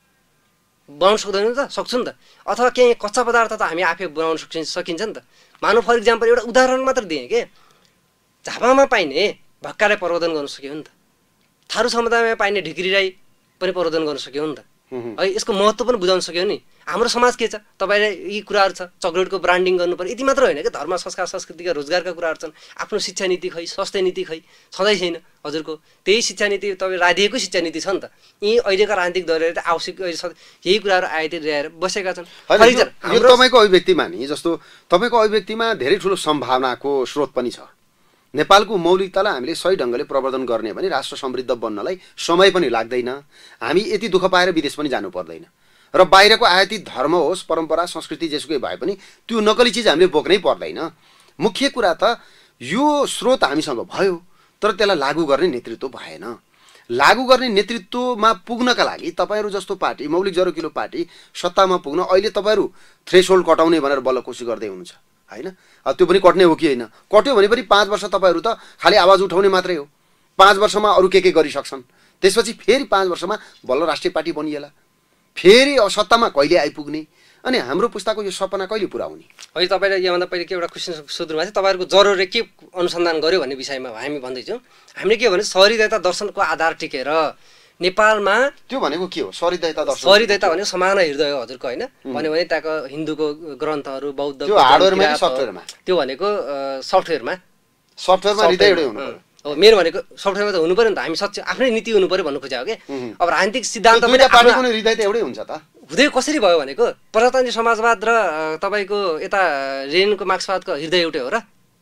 बनाउन सक्दैनौँ त, सक्छौँ नि त। अथवा केही कच्चा पदार्थ त हामी आफै बनाउन सकिन्छ नि त। मानव फर इक्जाम्पल एउटा उदाहरण मात्र दिएँ के, झापामा पाइने भक्कालाई प्रवर्धन गर्न सक्यो नि त, थारू समुदायमा पाइने ढिक्रीलाई पनि प्रवर्धन गर्न सक्यो नि त है। यसको महत्त्व पनि बुझाउन सक्यो नि। हाम्रो समाज के छ, तपाईँलाई यी कुराहरू छ, चक्लेटको ब्रान्डिङ गर्नु पर्यो यति मात्र होइन कि, धर्म संस्कार संस्कृतिका रोजगारका कुराहरू छन्। आफ्नो शिक्षा नीति खै, स्वास्थ्य नीति खै, छँदै छैन हजुरको। त्यही शिक्षा नीति तपाईँ राधिएको शिक्षा नीति छ नि त। यी अहिलेका राजनीतिक दलहरूले त आवश्यक यही कुराहरू आयत ल्याएर बसेका छन्। यो तपाईँको अभिव्यक्तिमा नि, जस्तो तपाईँको अभिव्यक्तिमा धेरै ठुलो सम्भावनाको स्रोत पनि छ। नेपालको मौलिकतालाई हामीले सही ढङ्गले प्रवर्धन गर्ने भने राष्ट्र समृद्ध बन्नलाई समय पनि लाग्दैन। हामी यति दुःख पाएर विदेश पनि जानु पर्दैन, र बाहिरको आयातित धर्म होस्, परम्परा, संस्कृति जेसुकै भए पनि त्यो नकली चिज हामीले बोक्नै पर्दैन। मुख्य कुरा त यो स्रोत हामीसँग भयो, तर त्यसलाई लागू गर्ने नेतृत्व भएन। लागू गर्ने नेतृत्वमा पुग्नका लागि तपाईँहरू जस्तो पार्टी, मौलिक जरो किलो पार्टी सत्तामा पुग्न अहिले तपाईँहरू थ्रेसहोल्ड कटाउने भनेर बल्ल कोसिस गर्दै हुनुहुन्छ होइन। त्यो पनि कट्ने हो कि होइन? कट्यो भने पनि 5 वर्ष तपाईँहरू त खालि आवाज उठाउने मात्रै हो। 5 वर्षमा अरू के गरिसक्छन्, त्यसपछि फेरि 5 वर्षमा बल्ल राष्ट्रिय पार्टी बनिएला, फेरि सत्तामा कहिले आइपुग्ने, अनि हाम्रो पुस्ताको यो सपना कहिले पुरा हुने? अहिले तपाईँले योभन्दा पहिले के एउटा क्वेसन सोध्नुभएको थियो, तपाईँहरूको जरोले के अनुसन्धान गर्यो भन्ने विषयमा हामी भन्दैछौँ। हामीले के भने सहृदयता दर्शनको आधार टिकेर नेपालमा, त्यो भनेको के हो सहृदयता दर्शन? सहृदयता भनेको समान हृदय हो हजुरको होइन, भन्यो भने त्यहाँको हिन्दूको ग्रन्थहरू, बौद्धको, त्यो हार्डवेयरमा कि सफ्टवेयरमा? त्यो भनेको सफ्टवेयरमा। सफ्टवेयरमा हृदय एउटै हुनु पर्यो हो, मेरो भनेको सफ्टवेयरमा त हुनु पर्यो नि त। हामी सच्च आफ्नै नीति हुनु पर्यो भन्नु खोजेको कि। अब राजनीतिक सिद्धान्त पनि पार्टीको हृदय त एउटै हुन्छ त। हुँदै कसरी भयो भनेको प्रजातान्त्रिक समाजवाद र तपाईँको यता लेनिनको मार्क्सवादको हृदय एउटै हो र?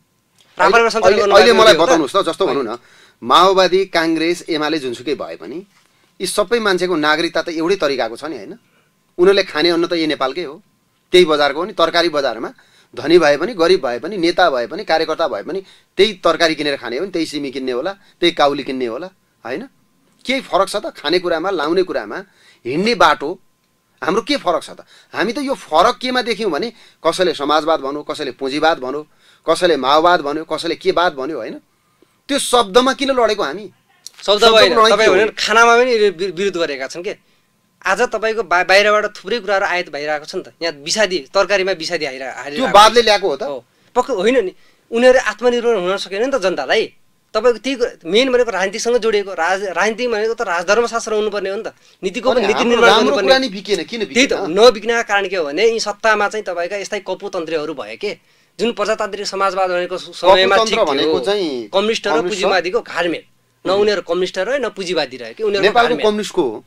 अहिले मलाई बताउनुहोस् त, जस्तो भनौँ न माओवादी, काङ्ग्रेस, एमाले जुनसुकै भए पनि यी सबै मान्छेको नागरिकता त एउटै तरिकाको छ नि होइन? उनीहरूले खाने अन्न त यही नेपालकै हो, त्यही बजारको हो नि। तरकारी बजारमा धनी भए पनि, गरिब भए पनि, नेता भए पनि, कार्यकर्ता भए पनि त्यही तरकारी किनेर खाने हो नि, त्यही सिमी किन्ने होला, त्यही काउली किन्ने होला होइन? केही फरक छ त? खानेकुरामा, लाउने कुरामा, हिँड्ने बाटो हाम्रो के फरक छ त? हामी त यो फरक केमा देख्यौँ भने कसैले समाजवाद भन्यो, कसैले पुँजीवाद भन्यो, कसैले माओवाद भन्यो, कसैले के वाद भन्यो होइन? त्यो शब्दमा किन लडेको हामी? शब्द भएन, तपाईँ भने खानामा पनि विरोध गरेका छन् के। आज तपाईँको बाहिरबाट थुप्रै कुराहरू आयात भइरहेको छ नि त। यहाँ विषादी तरकारीमा विषादी त्यो वादले ल्याएको हो त? पक्कै होइन नि। उनीहरू आत्मनिर्भर हुन सकेन नि त जनतालाई। तपाईँको त्यही मेन भनेको राजनीतिसँग जोडिएको, राजनीति भनेको त राजधर्मशास्त्र हुनुपर्ने हो नि त। नीतिको पनि नीति निर्माण गर्नुपर्ने। त्यही त नबिक्नका कारण के हो भने यी सत्तामा चाहिँ तपाईँका यस्तै कपुतन्त्रीहरू भयो के, जुन प्रजातान्त्रिक समाजवाद भनेको समयमा ठिक थियो। कम्युनिस्ट र पुँजीवादीको घालमेल, न उनीहरू कम्युनिस्ट रह्यो न पुँजीवादी रह्यो कि उनीहरू। नेपालको कम्युनिस्टको हो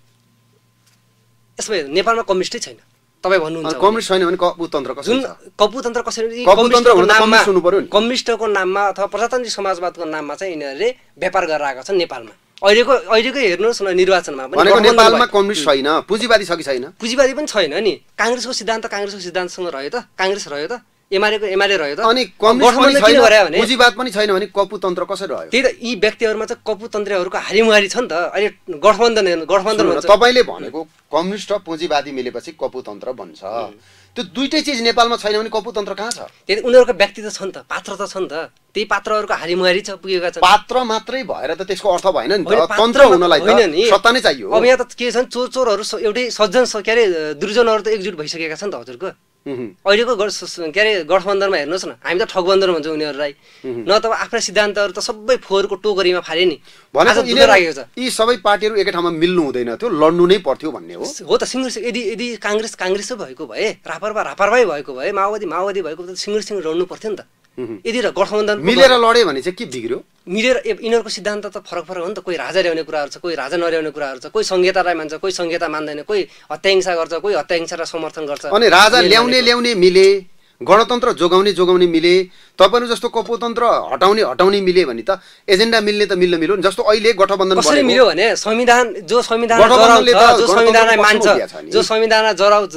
यसमा नेपालमा कम्युनिस्टै छैन तपाईँ भन्नुहुन्छ। कम्युनिस्ट छैन भने कपुतन्त्र कसरी? जुन कपुतन्त्र कसरी? कम्युनिस्टको नाममा अथवा प्रजातान्त्रिक समाजवादको नाममा चाहिँ यिनीहरूले व्यापार गरेर आएका छन् नेपालमा। अहिलेको हेर्नुहोस् न निर्वाचनमा पनि नेपालमा कम्युनिस्ट छैन, पुँजीवादी छ कि छैन? पुँजीवादी पनि छैन नि। काङ्ग्रेसको सिद्धान्तसँग रह्यो त, काङ्ग्रेस रह्यो त, एमाले रह्यो त। अनि पुँजीवाद पनि छैन भने कपुतन्त्र कसरी रह्यो? त्यही त यी व्यक्तिहरूमा चाहिँ कपुतन्त्रीहरूको हारिमुहारी छ नि त। अहिले गठबन्धन भन्छ। तपाईँले भनेको कम्युनिस्ट र पुँजीवादी मिलेपछि कपुतन्त्र बन्छ, त्यो दुईटै चिज नेपालमा छैन भने कपुतन्त्र कहाँ छ? त्यही उनीहरूको व्यक्ति त छ नि त, पात्र त छ नि त। त्यही पात्रहरूको हारिमुहारी छ, पुगेका छन्। पात्र मात्रै भएर त त्यसको अर्थ भएन नि त। तन्त्र हुनलाई त सत्ता नै चाहियो। अब यहाँ त के छन्, चोरहरू एउटै सज्जन के अरे दुर्जनहरू त एकजुट भइसकेका छन् त हजुरको। अहिलेको के अरे गठबन्धनमा हेर्नुहोस् न, हामी त ठगबन्धन भन्छौँ उनीहरूलाई। न त आफ्ना सिद्धान्तहरू त सबै फोहोरको टोकरीमा फाले नि। यी सबै पार्टीहरू एकै ठाउँमा मिल्नु हुँदैन थियो, लड्नु नै पर्थ्यो भन्ने हो। हो त सिङ्गल यदि काङ्ग्रेसै भएको भए, रापरपा भएको भए, माओवादी भएको त सिङ्गल लड्नु पर्थ्यो नि त। यदि गठबन्धन मिलेर लड्यो भने चाहिँ के बिग्रियो? मिलेर यिनीहरूको सिद्धान्त त फरक हो नि त। कोही राजा ल्याउने कुराहरू छ, कोही राजा नल्याउने कुराहरू छ, कोही संहितालाई मान्छ, कोही संहिता मान्दैन, कोही हत्याहिंसा गर्छ, कोही हत्याहिंसालाई समर्थन गर्छ। अनि राजा ल्याउने मिले, गणतन्त्र जोगाउने मिले, तपाईहरु जस्तो कपोतन्त्र हटाउने मिले भने त एजेन्डा मिल्ने त मिल्यो नि। जस्तो अहिले गठबन्धन कसरी बनेको मिल्यो भने संविधान जो संविधान गठबन्धनले त जराउँछ, जो संविधानलाई गणतन्त्र मान्छ, कसो दिएछ नि? जो संविधानलाई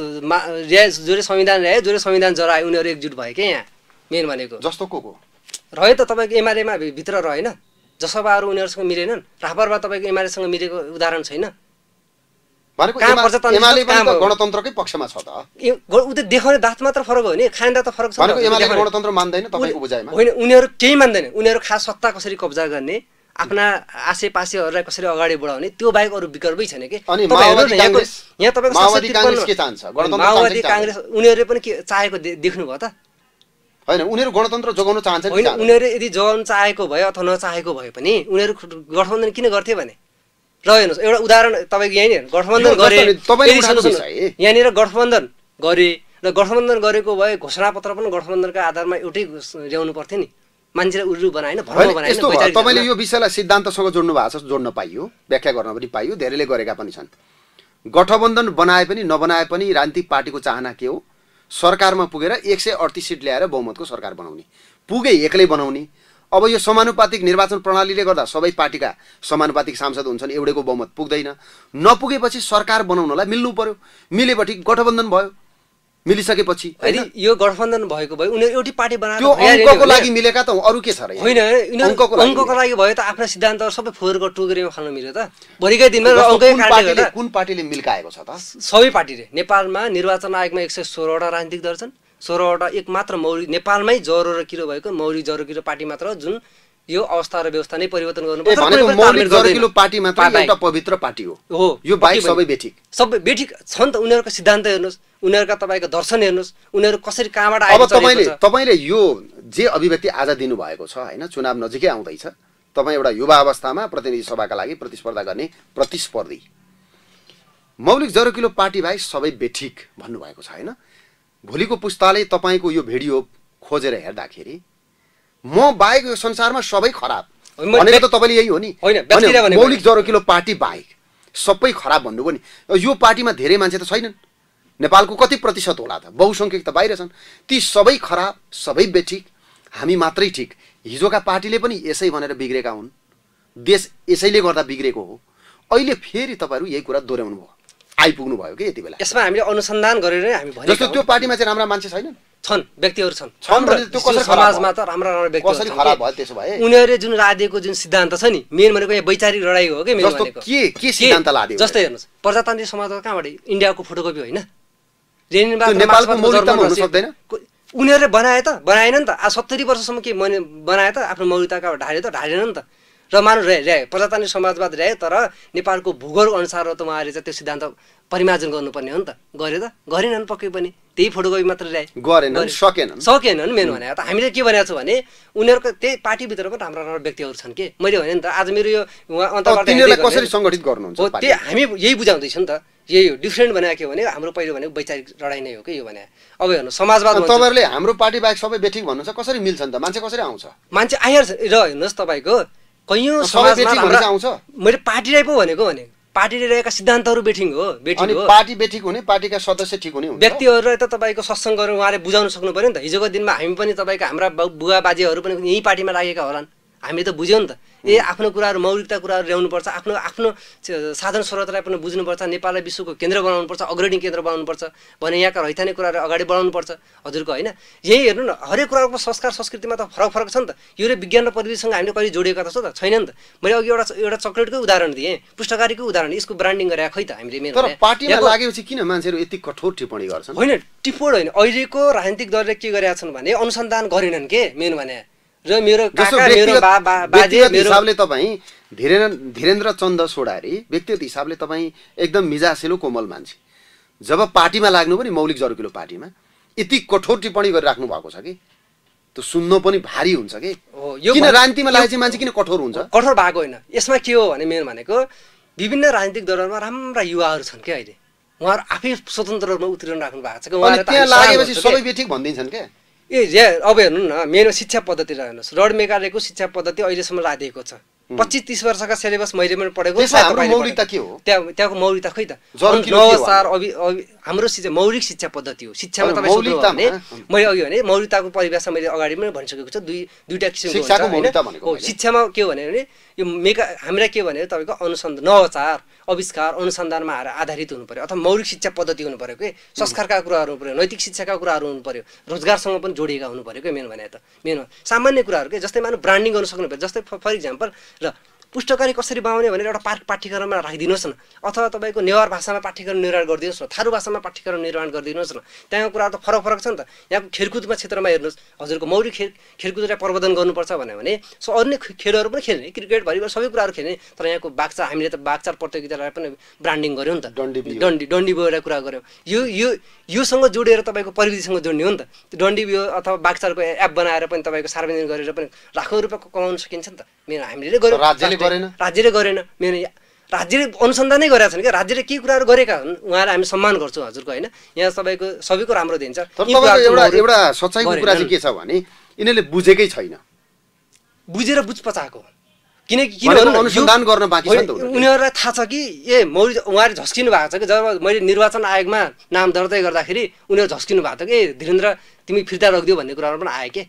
जसले संविधान ल्याए, जसले संविधान जराए उनीहरू एकजुट भए के यहाँ मेन भनेको। जस्तो को रह्यो त तपाईँको एमालेमा भित्र रहेन, जसपाहरू उनीहरूसँग मिलेनन्। रापरपा तपाईँको एमालेसँग मिलेको उदाहरण छैन। भनेको कहाँ पर्छ त एमाले पनि कहाँ त भयो? गणतन्त्रकै पक्षमा छ त। उ त देखाउने दाँत मात्र फरक हो नि, खाने दाँत त फरक छ। भनेको एमाले गणतन्त्र मान्दैन तपाईको बुझाइमा? होइन, उनीहरू केही मान्दैन। उनीहरू खास सत्ता कसरी कब्जा गर्ने, आफ्ना आसेपासेहरूलाई कसरी अगाडि बढाउने, त्यो बाहेक अरू विकल्पै छैन कि। अनि माओवादी कांग्रेस यहाँ तपाईँको माओवादी कांग्रेस के चाहन्छ? गणतन्त्र माओवादी चाहन्छ? कांग्रेस उनीहरूले पनि के चाहेको देख्नुभयो त? हैन, उनीहरू गणतन्त्र जोगाउन चाहन्छन् कि होइन, चाहँदैन? उनीहरू यदि जोगाउन चाहेको भए अथवा नचाहेको भए पनि उनीहरू गठबन्धन किन गर्थे भने र हेर्नुहोस्, एउटा उदाहरण तपाईँको यहीँनिर गठबन्धन यो गरे, जस्तो तपाईँले यदि उठाएको सुन्नुहोस्, विषय। यहाँनिर गठबन्धन गरे र गठबन्धन गरेको भए घोषणापत्र पनि गठबन्धनका आधारमा एउटै ल्याउनु पर्थ्यो नि। मान्छेलाई उल्लु बनाएन, भ्रम होइन, बनाएन। यस्तो भयो, तपाईँले यो विषयलाई सिद्धान्तसँग जोड्नु भएको छ, जोड्न पाइयो, व्याख्या गर्न पनि पाइयो, धेरैले गरेका पनि छन्। गठबन्धन बनाए पनि नबनाए पनि राजनीतिक पार्टीको चाहना के हो? सरकारमा पुगेर 138 सिट ल्याएर बहुमतको सरकार बनाउने, पुगे एक्लै बनाउने। अब यो समानुपातिक निर्वाचन प्रणालीले गर्दा सबै पार्टीका समानुपातिक सांसद हुन्छन्, एउटैको बहुमत पुग्दैन। नपुगेपछि सरकार बनाउनलाई मिल्नु पर्यो, मिलेपछि गठबन्धन भयो। मिलिसकेपछि यदि यो गठबन्धन भएको भए उनीहरू एउटै पार्टी बनाएर त्यो अङ्कको लागि मिलेका त अरू के छ र? होइन, अङ्कको लागि भयो त आफ्ना सिद्धान्तहरू सबै फोहोरको टोकरीमा फाल्न मिल्यो त? भोलिकै दिनमा अङ्कै कारणले गर्दा कुन पार्टीले मिल्काएको छ त? सबै पार्टीले। नेपालमा निर्वाचन आयोगमा 116वटा राजनीतिक दल छन्, 16वटा एक मात्र मौरी नेपालमै जरो र किरो भएको मौरी जरो किरो पार्टी मात्र हो जुन यो अवस्था र व्यवस्था नै परिवर्तन गर्नुपर्छ। भनेको मौलिक जरकिलो पार्टी मात्र एउटा पवित्र पार्टी हो। यो बाहेक सबै बेठिक। सबै बेठिक छन् त। उनीहरूको सिद्धान्त हेर्नुहोस्, उनीहरूका तपाईँको दर्शन हेर्नुहोस्, उनीहरू कसरी कहाँबाट अब तपाईँले यो जे अभिव्यक्ति आज दिनुभएको छ होइन, चुनाव नजिकै आउँदैछ, तपाईँ एउटा युवा अवस्थामा प्रतिनिधि सभाका लागि प्रतिस्पर्धा गर्ने प्रतिस्पर्धी, मौलिक जरकिलो पार्टी बाहेक सबै बेठिक भन्नुभएको छ होइन। भोलिको पुस्ताले तपाईँको यो भिडियो खोजेर हेर्दाखेरि म बाहेक यो संसारमा सबै खराब भनेको त तपाईँले यही हो नि? मौलिक जरकिलो पार्टी बाहेक सबै खराब भन्नुभयो नि। यो पार्टीमा धेरै मान्छे त छैनन्, नेपालको कति प्रतिशत होला त? बहुसङ्ख्यक त बाहिर छन्। ती सबै खराब, सबै बेठिक, हामी मात्रै ठिक। हिजोका पार्टीले पनि यसै भनेर बिग्रेका हुन्, देश यसैले गर्दा बिग्रेको हो। अहिले फेरि तपाईँहरू यही कुरा दोहोऱ्याउनु भयो, आइपुग्नु भयो कि यति बेला? यसमा हामीले अनुसन्धान गरेर हामी भने जस्तो त्यो पार्टीमा चाहिँ राम्रा मान्छे छैनन्? छन्, व्यक्तिहरू छन्। त्यो कसरी समाजमा त राम्रा व्यक्तिहरू कसरी खराब भयो त्यसो भए? उनीहरूले जुन लादेको जुन सिद्धान्त छ नि, मेन भनेको यहाँ वैचारिक लडाइ हो कि मेन भनेको। के सिद्धान्त लादियो? जस्तै हेर्नुहोस्, प्रजातान्त्रिक समाजवाद कहाँबाट? इन्डियाको फोटोकपी होइन? नेपालको मौलिकता हुन सक्दैन? उनीहरूले बनाए त बनाएन नि त। 70 वर्षसम्म के बनाए त? आफ्नो मौलिकताका ढाले त ढालेन नि त। र मानव ल्याए प्रजातान्त्रिक समाजवाद ल्याए, तर नेपालको भूगोल अनुसार त उहाँहरूले चाहिँ त्यो सिद्धान्त परिमार्जन गर्नुपर्ने हो नि त। गरे त? गरेनन् पक्कै पनि, त्यही फोटोकपी मात्र ल्याए, गरेनन्, सकेनन्। मेन भने त हामीले के भनेको छु भने उनीहरूको त्यही पार्टीभित्र पनि राम्रा राम्रा व्यक्तिहरू छन् के। मैले भने नि त, आज मेरो यो अन्तर्वार्ता कसरी सङ्गठित गर्नुहुन्छ? त्यही हामी यही बुझाउँदैछौँ नि त। यही हो डिफ्रेन्ट भनेको के भने हाम्रो पहिलो भनेको वैचारिक लडाइ नै हो कि यो भने। अब हेर्नु समाजवाद तपाईँहरूले हाम्रो पार्टी बाहेक सबै बेठिक भन्नुहुन्छ, कसरी मिल्छ नि त? मान्छे कसरी आउँछ? मान्छे आइहाल्छ र हेर्नुहोस् तपाईँको कैयौँ समाजमा आउँछ। मैले पार्टीलाई पो भनेको भने पार्टीले रहेका सिद्धान्तहरू बेठिङ हो, बेठिङ हो। पार्टी बेठिक हुने, पार्टीका सदस्य ठिक हुने हुन्छ। व्यक्तिहरूलाई त तपाईँको सत्सङ्ग गरेर उहाँले बुझाउन सक्नु पर्यो नि त। हिजोको दिनमा हामी पनि तपाईँको हाम्रा बुवा बाजेहरू पनि यही पार्टीमा लागेका होलान्, हामीले त बुझ्यौँ नि त। आफ्नो कुराहरू मौलिकता कुराहरू ल्याउनुपर्छ, आफ्नो आफ्नो साधन स्रोतलाई पनि बुझ्नुपर्छ, नेपाललाई विश्वको केन्द्र बनाउनुपर्छ, अग्रणी केन्द्र बनाउनुपर्छ भने यहाँका रैथाने कुराहरू अगाडि बढाउनुपर्छ हजुरको होइन। यही हेर्नु न, हरेक कुराको संस्कार संस्कृतिमा त फरक फरक छ नि त। यो विज्ञान र प्रविधिसँग हामीले कहिले जोडिएका त छ त? छैन नि त। मैले अघि एउटा चक्लेटकै उदाहरण दिएँ, पुस्तकारीकै उदाहरण, यसको ब्रान्डिङ गरेर खै त हामीले। मेरो तर पार्टीमा लागेपछि किन मान्छेहरू यति कठोर टिप्पणी गर्छन्? होइन, टिप्पणी होइन, अहिलेको राजनीतिक दलले के गरेका छन् भने अनुसन्धान गरेनन् के मेन भने। र मेरो काका मेरो बाजे मेरो हिसाबले तपाईँ धीरेन्द्र चन्द सोडारी व्यक्तिगत हिसाबले तपाईँ एकदम मिजासिलो कोमल मान्छे, जब पार्टीमा लाग्नु पनि मौलिक जरकिलो पार्टीमा यति कठोर टिप्पणी गरिराख्नु भएको छ कि त्यो सुन्न पनि भारी हुन्छ कि। किन राजनीतिमा लागेपछि मान्छे किन कठोर हुन्छ? कठोर भएको होइन, यसमा के हो भने मेरो भनेको विभिन्न राजनीतिक दलहरूमा राम्रा युवाहरू छन् क्या अहिले, उहाँहरू आफै स्वतन्त्र रूपमा उत्रिनु राख्नु भएको छ कि। उहाँले त्यहाँ लागेपछि सबै बेठिक भनिदिन्छन् क्या। अब हेर्नु न, मेरो शिक्षा पद्धति हेर्नुहोस्, रड मेकालेको शिक्षा पद्धति अहिलेसम्म लादिएको छ 25-30 वर्षका सिलेबस मैले पनि पढेको त्यसमा हाम्रो मौलिकता के हो? त्यहाँको मौलिकता खोइ त जरुकिलो के हो? नवचार हाम्रो शिक्षा मौलिक शिक्षा पद्धति हो। शिक्षामा तपाईँ सोध्नुभयो भने मैले अघि भने मौलिकताको परिभाषा मैले अगाडि पनि भनिसकेको छु, दुईटा किसिमको हुन्छ हैन। शिक्षामा के हो भने यो हामीलाई के भने तपाईँको अनुसन्धान नवचार आविष्कार अनुसन्धानमा आधारित हुनु पर्यो, अथवा मौलिक शिक्षा पद्धति हुनु पर्यो के, संस्कारका कुराहरू हुनु पर्यो, नैतिक शिक्षाका कुराहरू हुनु पर्यो, रोजगारसँग पनि जोडिएका हुनु पर्यो के। मेन भने त मेन सामान्य कुराहरू के, जस्तै मानव ब्रान्डिङ गर्न सक्नु पर्यो। जस्तै फर इक्जाम्पल र पुस्तकारी कसरी बनाउने भनेर एउटा पाठ्यक्रममा राखिदिनुहोस् न, अथवा तपाईँको नेवार भाषामा पाठ्यक्रम निर्माण गरिदिनुहोस् न, थारू भाषामा पाठ्यक्रम निर्माण गरिदिनुहोस् न। त्यहाँको कुराहरू त फरक फरक छ नि त। यहाँको खेलकुदमा क्षेत्रमा हेर्नुहोस्, हजुरको मौलिक खेलकुदलाई प्रवर्धन गर्नुपर्छ भने अन्य खेलहरू पनि खेल्ने, क्रिकेट भलिबल सबै कुराहरू खेल्ने। तर यहाँको बागचार, हामीले त बागचार प्रतियोगितालाई पनि ब्रान्डिङ गऱ्यौँ नि त, डन्डी बियोलाई कुरा गऱ्यौँ। योसँग जोडेर तपाईँको प्रविधिसँग जोड्ने हो नि त। डन्डी बियो अथवा बागचारको एप बनाएर पनि तपाईँको सार्वजनिक गरेर पनि लाखौँ रुपियाँ कमाउन सकिन्छ नि त। मेरो हामीले गर्यौँ, राज्यले गरेन। मेरो राज्यले अनुसन्धानै गरेका छन् क्या, राज्यले के कुराहरू गरेका हुन् उहाँलाई हामी सम्मान गर्छौँ हजुरको हैन। यहाँ सबैको सबैको राम्रो दिन्छ। एउटा सच्चाइको कुरा चाहिँ के छ भने यिनीहरूले बुझेकै छैन, बुझेर बुझ पचाएको। किनकि अनुसन्धान गर्न बाँकी छ नि त। उनीहरूलाई थाहा छ कि उहाँहरू झस्किनु भएको छ कि। जब मैले निर्वाचन आयोगमा नाम दर्ता गर्दाखेरि उनीहरू झस्किनु भएको थियो कि तिरेन्द्र तिमी फिर्ता राखिदियो भन्ने कुराहरू पनि आयो के।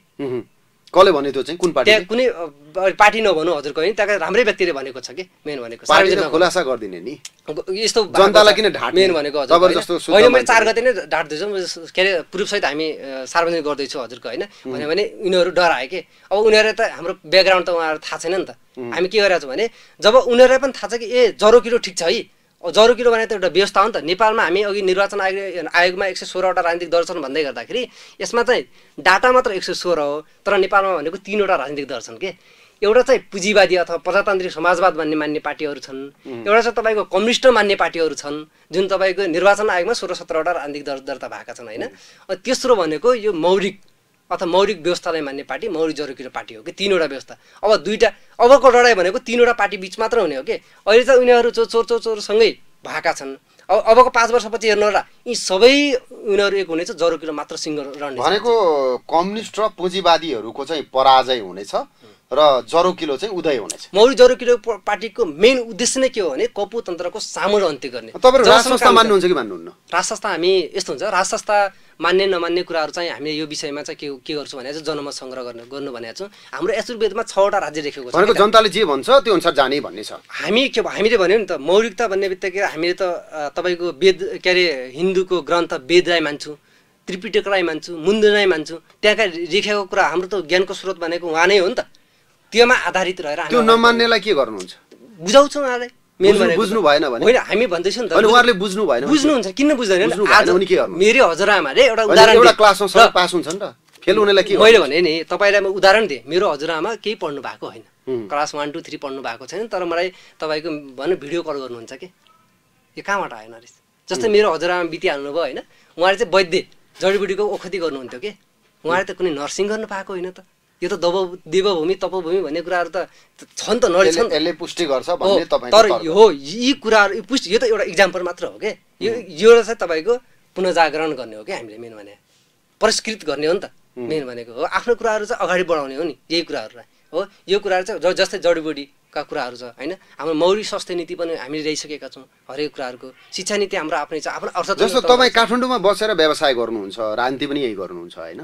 कसले भने त्यो चाहिँ कुन पार्टी? त्यहाँ कुनै पार्टी नभनौँ हजुरको होइन, त्यहाँका राम्रै व्यक्तिले भनेको छ कि। मेन भनेको सार्वजनिक खुलासा गरिदिने नि, यस्तो जनतालाई किन ढाट्ने? मेन भनेको हजुर होइन, मैले 4 गते नै ढाट्दैछु के अरे, प्रुफसहित हामी सार्वजनिक गर्दैछु हजुरको होइन। भने यिनीहरू डरायो कि। अब उनीहरू त हाम्रो ब्याकग्राउन्ड त उहाँहरू थाहा छैन नि त। हामी के गरेका छौँ भने जब उनीहरूलाई पनि थाहा छ कि जरो किलो ठिक छ है, जरो किलो भने त एउटा व्यवस्था हो नि त। नेपालमा हामी अघि निर्वाचन आयोगमा 116वटा राजनीतिक दल छन् भन्दै गर्दाखेरि यसमा चाहिँ डाटा मात्र 116 हो, तर नेपालमा भनेको 3वटा राजनीतिक दल छन् के। एउटा चाहिँ पुँजीवादी अथवा प्रजातान्त्रिक समाजवाद मान्ने पार्टीहरू छन्, एउटा चाहिँ तपाईँको कम्युनिस्ट मान्ने पार्टीहरू छन्, जुन तपाईँको निर्वाचन आयोगमा 16-17वटा राजनीतिक दल दर्ता भएका छन् होइन। तेस्रो भनेको यो मौलिक अथवा मौलिक व्यवस्थालाई मान्ने पार्टी मौलिक जरुकिलो पार्टी हो कि। 3वटा व्यवस्था। अब अबको लडाइँ भनेको 3वटा पार्टी बिच मात्र हुने हो कि। अहिले चाहिँ उनीहरू चोरसँगै भएका छन्। अबको 5 वर्षपछि हेर्नु होला यी सबै उनीहरू एक हुनेछ, जरुकिलो मात्र सिङ्गल रहने भनेको। कम्युनिस्ट र पुँजीवादीहरूको चाहिँ पराजय हुनेछ र जरुकिलो चाहिँ उदय हुनेछ। मौलिक जरुकिलो पार्टीको मेन उद्देश्य नै के हो भने कपु तन्त्रको सामूहिक अन्त्य गर्ने। तपाईहरु राज संस्था मान्नुहुन्छ कि मान्नुहुन्न? राज संस्था हामी यस्तो हुन्छ, राज संस्था मान्ने नमान्ने कुराहरू चाहिँ हामीले यो विषयमा चाहिँ के गर्छौँ भने चाहिँ जनमत संग्रह गर्नु भनेको छौँ। हाम्रो यजुर्वेदमा 6वटा राज्य लेखेको छ। भनेको जनताले जे भन्छ त्यो अनुसार जाने भन्ने छ। हामीले भन्यो नि त, मौलिकता भन्ने बित्तिकै हामीले त तपाईँको वेद के अरे हिन्दूको ग्रन्थ वेदलाई मान्छौँ, त्रिपिटकलाई मान्छौँ, मुण्डलाई मान्छौँ। त्यहाँका लेखेको कुरा हाम्रो त ज्ञानको स्रोत भनेको उहाँ नै हो नि त। त्योमा आधारित रहेर त्यो नमान्नेलाई के गर्नुहुन्छ? बुझाउँछौँ उहाँलाई। बुझ्नु भएन भने होइन हामी भन्दैछौँ नि त। उहाँहरूले बुझ्नु भएन, बुझ्नुहुन्छ किन बुझ्दैन? आज पनि के गर्नु? मेरो हजुरआमाले एउटा उदाहरण एउटा क्लासमा सबै पास हुन्छ नि त, फेल हुनेलाई के? मैले भने नि तपाईँलाई म उदाहरण दिएँ। मेरो हजुरआमा केही पढ्नु भएको होइन, क्लास 1, 2, 3 पढ्नु भएको छैन, तर मलाई तपाईँको भनौँ भिडियो कल गर्नुहुन्छ कि। यो कहाँबाट आएन रहेछ? जस्तै मेरो हजुरआमा बितिहाल्नु भयो होइन, उहाँले चाहिँ वैद्य जडीबुटीको ओखती गर्नुहुन्थ्यो कि। उहाँले त कुनै नर्सिङ गर्नु पाएको होइन त। यो त देवभूमि तपोभूमि भन्ने कुराहरू त छ नि त, नलेज छ नि। यसले पुष्टि गर्छ भन्ने तपाईको। तर हो यी कुराहरू पुष्टि, यो त एउटा इक्जाम्पल मात्र हो के। यो चाहिँ तपाईँको पुनर्जागरण गर्ने हो कि हामीले मेन भने, परिष्कृत गर्ने हो नि त मेन भनेको हो। आफ्नो कुराहरू चाहिँ अगाडि बढाउने हो नि, यही कुराहरूलाई हो। यो कुराहरू चाहिँ जस्तै जडीबुटीका कुराहरू छ होइन। हाम्रो मौलिक स्वास्थ्य नीति पनि हामीले ल्याइसकेका छौँ। हरेक कुराहरूको शिक्षा नीति हाम्रो आफ्नै छ, आफ्नो अर्थ। जस्तो तपाईँ काठमाडौँमा बसेर व्यवसाय गर्नुहुन्छ, राजनीति पनि यही गर्नुहुन्छ होइन।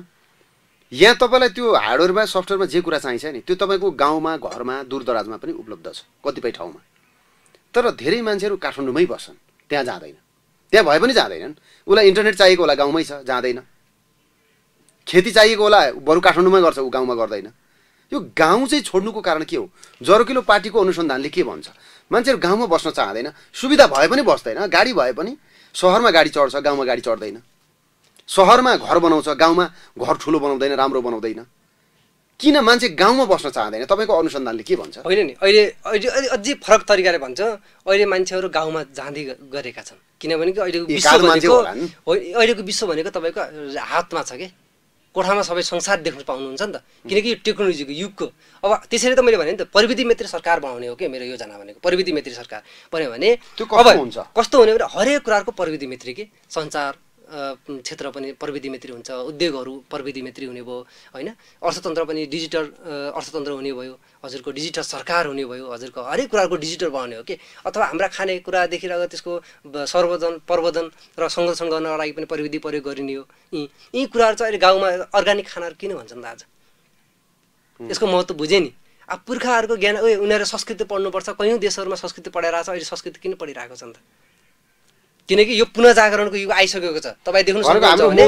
यहाँ तपाईँलाई त्यो हार्डवेयरमा सफ्टवेयरमा जे कुरा चाहिन्छ नि त्यो तपाईँको गाउँमा घरमा दूरदराजमा पनि उपलब्ध छ कतिपय ठाउँमा। तर धेरै मान्छेहरू काठमाडौँमै बस्छन्, त्यहाँ जाँदैन। त्यहाँ भए पनि जाँदैनन्। उसलाई इन्टरनेट चाहिएको होला, गाउँमै छ, जाँदैन। खेती चाहिएको होला, बरु काठमाडौँमै गर्छ, ऊ गाउँमा गर्दैन। यो गाउँ चाहिँ छोड्नुको कारण के हो? जरुकिलो पार्टीको अनुसन्धानले के भन्छ? मान्छेहरू गाउँमा बस्न चाहँदैन, सुविधा भए पनि बस्दैन, गाडी भए पनि सहरमा गाडी चढ्छ, गाउँमा गाडी चढ्दैन। सहरमा घर बनाउँछ, गाउँमा घर ठुलो बनाउँदैन, राम्रो बनाउँदैन। किन मान्छे गाउँमा बस्न चाहँदैन? तपाईँको अनुसन्धानले के भन्छ? होइन नि, अहिले अझै फरक तरिकाले भन्छ। अहिले मान्छेहरू गाउँमा जाँदै गरेका छन्, किनभने अहिलेको विश्व भनेको तपाईँको हातमा छ कि। कोठामा सबै संसार देख्न पाउनुहुन्छ नि त, किनकि यो टेक्नोलोजीको युगको। अब त्यसरी त मैले भने नि त प्रविधि मैत्री सरकार बनाउने हो कि मेरो योजना भनेको। प्रविधि मैत्री सरकार बन्यो भने अब कस्तो हुने भने हरेक कुराको प्रविधि मैत्री के, सञ्चार क्षेत्र पनि प्रविधि मैत्री हुन्छ, उद्योगहरू प्रविधि मैत्री हुने भयो होइन, अर्थतन्त्र पनि डिजिटल अर्थतन्त्र हुने भयो, हजुरको डिजिटल सरकार हुने भयो, हजुरको हरेक कुराको डिजिटल बनाउने हो कि। अथवा हाम्रा खानेकुरादेखि लिएर त्यसको सर्वजन प्रवर्धन र संरक्षण गर्नको लागि पनि प्रविधि प्रयोग गरिने हो। यी कुराहरू चाहिँ अहिले गाउँमा अर्ग्यानिक खानाहरू किन भन्छन् त आज? यसको महत्त्व बुझे नि। अब पुर्खाहरूको ज्ञान उनीहरू संस्कृति पढ्नुपर्छ, कयौँ देशहरूमा संस्कृति पढाइरहेको छ, अहिले संस्कृति किन पढिरहेको छ नि त? किनकि यो पुनर्जागरणको युग आइसकेको छ। तपाईँ देख्नु सक्नुहुन्छ भने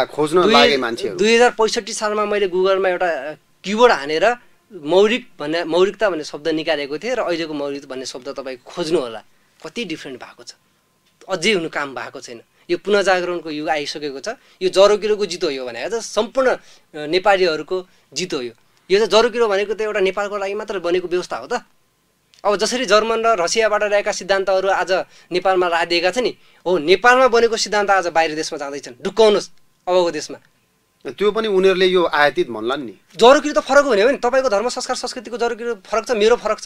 2065 सालमा मैले गुगलमा एउटा किवर्ड हानेर मौलिकता भन्ने शब्द निकालेको थिएँ र अहिलेको मौलिक भन्ने शब्द तपाईँ खोज्नु होला, कति डिफ्रेन्ट भएको छ, अझै हुनु काम भएको छैन। यो पुनर्जागरणको युग आइसकेको छ। यो जरो किलोको जित हो यो भनेको चाहिँ सम्पूर्ण नेपालीहरूको जित हो। यो चाहिँ जरो किलो भनेको त एउटा नेपालको लागि मात्र बनेको व्यवस्था हो त। अब जसरी जर्मन र रसियाबाट ल्याएका सिद्धान्तहरू आज नेपालमा लादिएका छ नि, हो नेपालमा बनेको सिद्धान्त आज बाहिर देशमा जाँदैछन्। ढुक्काउनुहोस् अबको देशमा। त्यो पनि उनीहरूले यो आयातित भन्लान् नि। जरो किलो त फरक हुने हो नि, तपाईँको धर्म संस्कार संस्कृतिको जरो किलो फरक छ, मेरो फरक छ।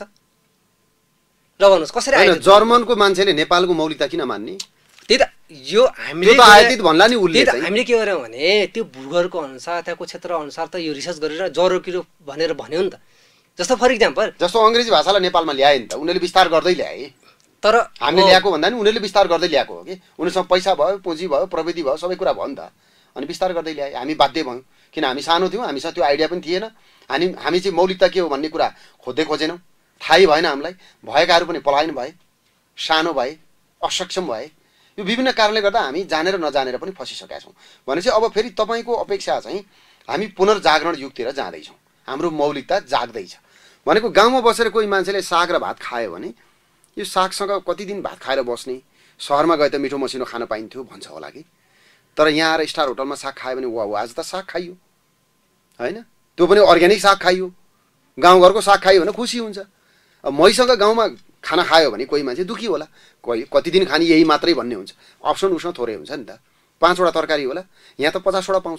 र भन्नुहोस् कसरी आयो? जर्मनको मान्छेले नेपालको मौलिकता किन मान्ने? त्यही त यो हामीले आयातित भन्ला नि उसले। हामीले के गर्यौँ भने त्यो भूगोलको अनुसार त्यहाँको क्षेत्र अनुसार त यो रिसर्च गरेर जरो किलो भनेर भन्यो नि त। जस्तो फर इक्जाम्पल जस्तो अङ्ग्रेजी भाषालाई नेपालमा ल्याए नि त, उनीहरूले विस्तार गर्दै ल्याए। तर हामीले ल्याएको भन्दा नि उनीहरूले विस्तार गर्दै ल्याएको हो कि। उनीसँग पैसा भयो, पुँजी भयो, प्रविधि भयो, सबै कुरा भयो नि त। अनि विस्तार गर्दै ल्याए। हामी बाध्य भयौँ, किन हामी सानो थियौँ, हामीसँग त्यो आइडिया पनि थिएन। हामी चाहिँ मौलिकता के हो भन्ने कुरा खोज्दै खोजेनौँ, थाहै भएन हामीलाई। भएकाहरू पनि पलायन भए, सानो भए, असक्षम भए। यो विभिन्न कारणले गर्दा हामी जानेर नजानेर पनि फसिसकेका छौँ। भनेपछि अब फेरि तपाईँको अपेक्षा चाहिँ हामी पुनर्जागरण युगतिर जाँदैछौँ, हाम्रो मौलिकता जाग्दैछ भनेको। गाउँमा बसेर कोही मान्छेले साग र भात खायो भने यो सागसँग कति दिन भात खाएर बस्ने, सहरमा गए त मिठो मसिनो खान पाइन्थ्यो भन्छ होला कि। तर यहाँ आएर स्टार होटलमा साग खायो भने वाह आज त साग खाइयो होइन, त्यो पनि अर्ग्यानिक साग खाइयो, गाउँघरको साग खाइयो भने खुसी हुन्छ। अब मैसँग गाउँमा खाना खायो भने कोही मान्छे दुःखी होला, कोही कति दिन खाने यही मात्रै भन्ने हुन्छ। अप्सन उसमा थोरै हुन्छ नि त, 5वटा तरकारी होला, यहाँ त 50वटा पाउँछ।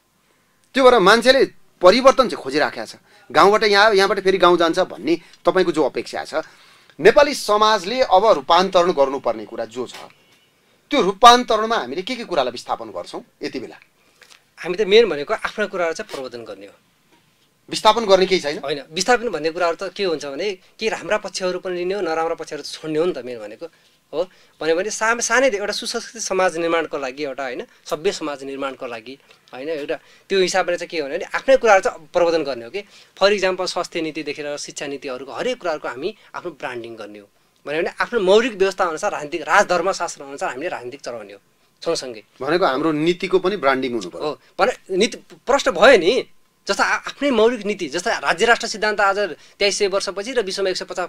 त्यो भएर मान्छेले परिवर्तन चाहिँ खोजिराखेको छ। गाउँबाट यहाँ आयो, यहाँबाट फेरि गाउँ जान्छ भन्ने तपाईँको जो अपेक्षा छ, नेपाली समाजले अब रूपान्तरण गर्नुपर्ने कुरा जो छ, त्यो रूपान्तरणमा हामीले के कुरालाई विस्थापन गर्छौँ यति बेला? हामी त मेन भनेको आफ्ना कुराहरू चाहिँ प्रवर्धन गर्ने हो, विस्थापन गर्ने केही छैन होइन। विस्थापन भन्ने कुराहरू त के हुन्छ भने के राम्रा पक्षहरू पनि लिने हो, नराम्रा पक्षहरू छोड्ने हो नि त मेन भनेको हो। भन्यो भने सानैदेखि एउटा सुसंस्कृत समाज निर्माणको लागि, एउटा होइन सभ्य समाज निर्माणको लागि होइन, एउटा त्यो हिसाबले चाहिँ के हो भने आफ्नै कुराहरू चाहिँ प्रवर्धन गर्ने हो कि। फर इक्जाम्पल स्वास्थ्य नीतिदेखि लिएर शिक्षा नीतिहरूको हरेक कुराहरूको हामी आफ्नो ब्रान्डिङ गर्ने हो। भन्यो भने आफ्नो मौलिक व्यवस्था अनुसार राजनीतिक राजधर्मशास्त्र अनुसार हामीले राजनीतिक चलाउने हो सँगसँगै। भनेको हाम्रो नीतिको पनि ब्रान्डिङ हुनु पर्यो हो। भने नीति प्रश्न भयो नि, जस्तो आफ्नै मौलिक नीति, जस्तो राज्य राष्ट्र सिद्धान्त आज 2300 वर्षपछि र विश्वमा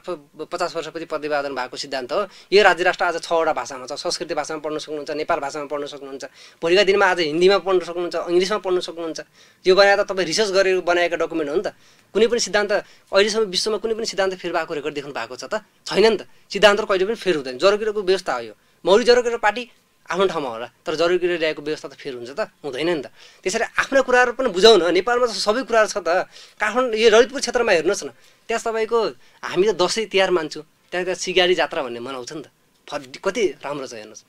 150 वर्षपछि प्रतिपादन भएको सिद्धान्त हो। यो राज्य राष्ट्र आज 6वटा भाषामा छ। संस्कृत भाषामा पढ्न सक्नुहुन्छ, नेपाल भाषामा पढ्न सक्नुहुन्छ, भोलिका दिनमा आज हिन्दीमा पढ्न सक्नुहुन्छ, इङ्ग्लिसमा पढ्न सक्नुहुन्छ। यो बनाएर त तपाईँ रिसर्च गरेर बनाएका डकुमेन्ट हो नि त। कुनै पनि सिद्धान्त अहिलेसम्म विश्वमा कुनै पनि सिद्धान्त फेर भएको रेकर्ड देख्नु भएको छ त? छैन नि त। सिद्धान्त कहिले पनि फेर हुँदैन। जरोकिलोको व्यवस्था हो यो। मौलिक जरोकिलो पार्टी आफ्नो ठाउँमा होला, तर जरोकिलो ल्याएको व्यवस्था त फेर हुन्छ त? हुँदैन नि त। त्यसरी आफ्ना कुराहरू पनि बुझाउन। नेपालमा त सबै कुराहरू छ त। काठमाडौँ यो ललितपुर क्षेत्रमा हेर्नुहोस् न, त्यहाँ तपाईँको हामी त दसैँ तिहार मान्छौँ, त्यहाँ सिगारी जात्रा भन्ने मनाउँछ नि त। कति राम्रो छ हेर्नुहोस्।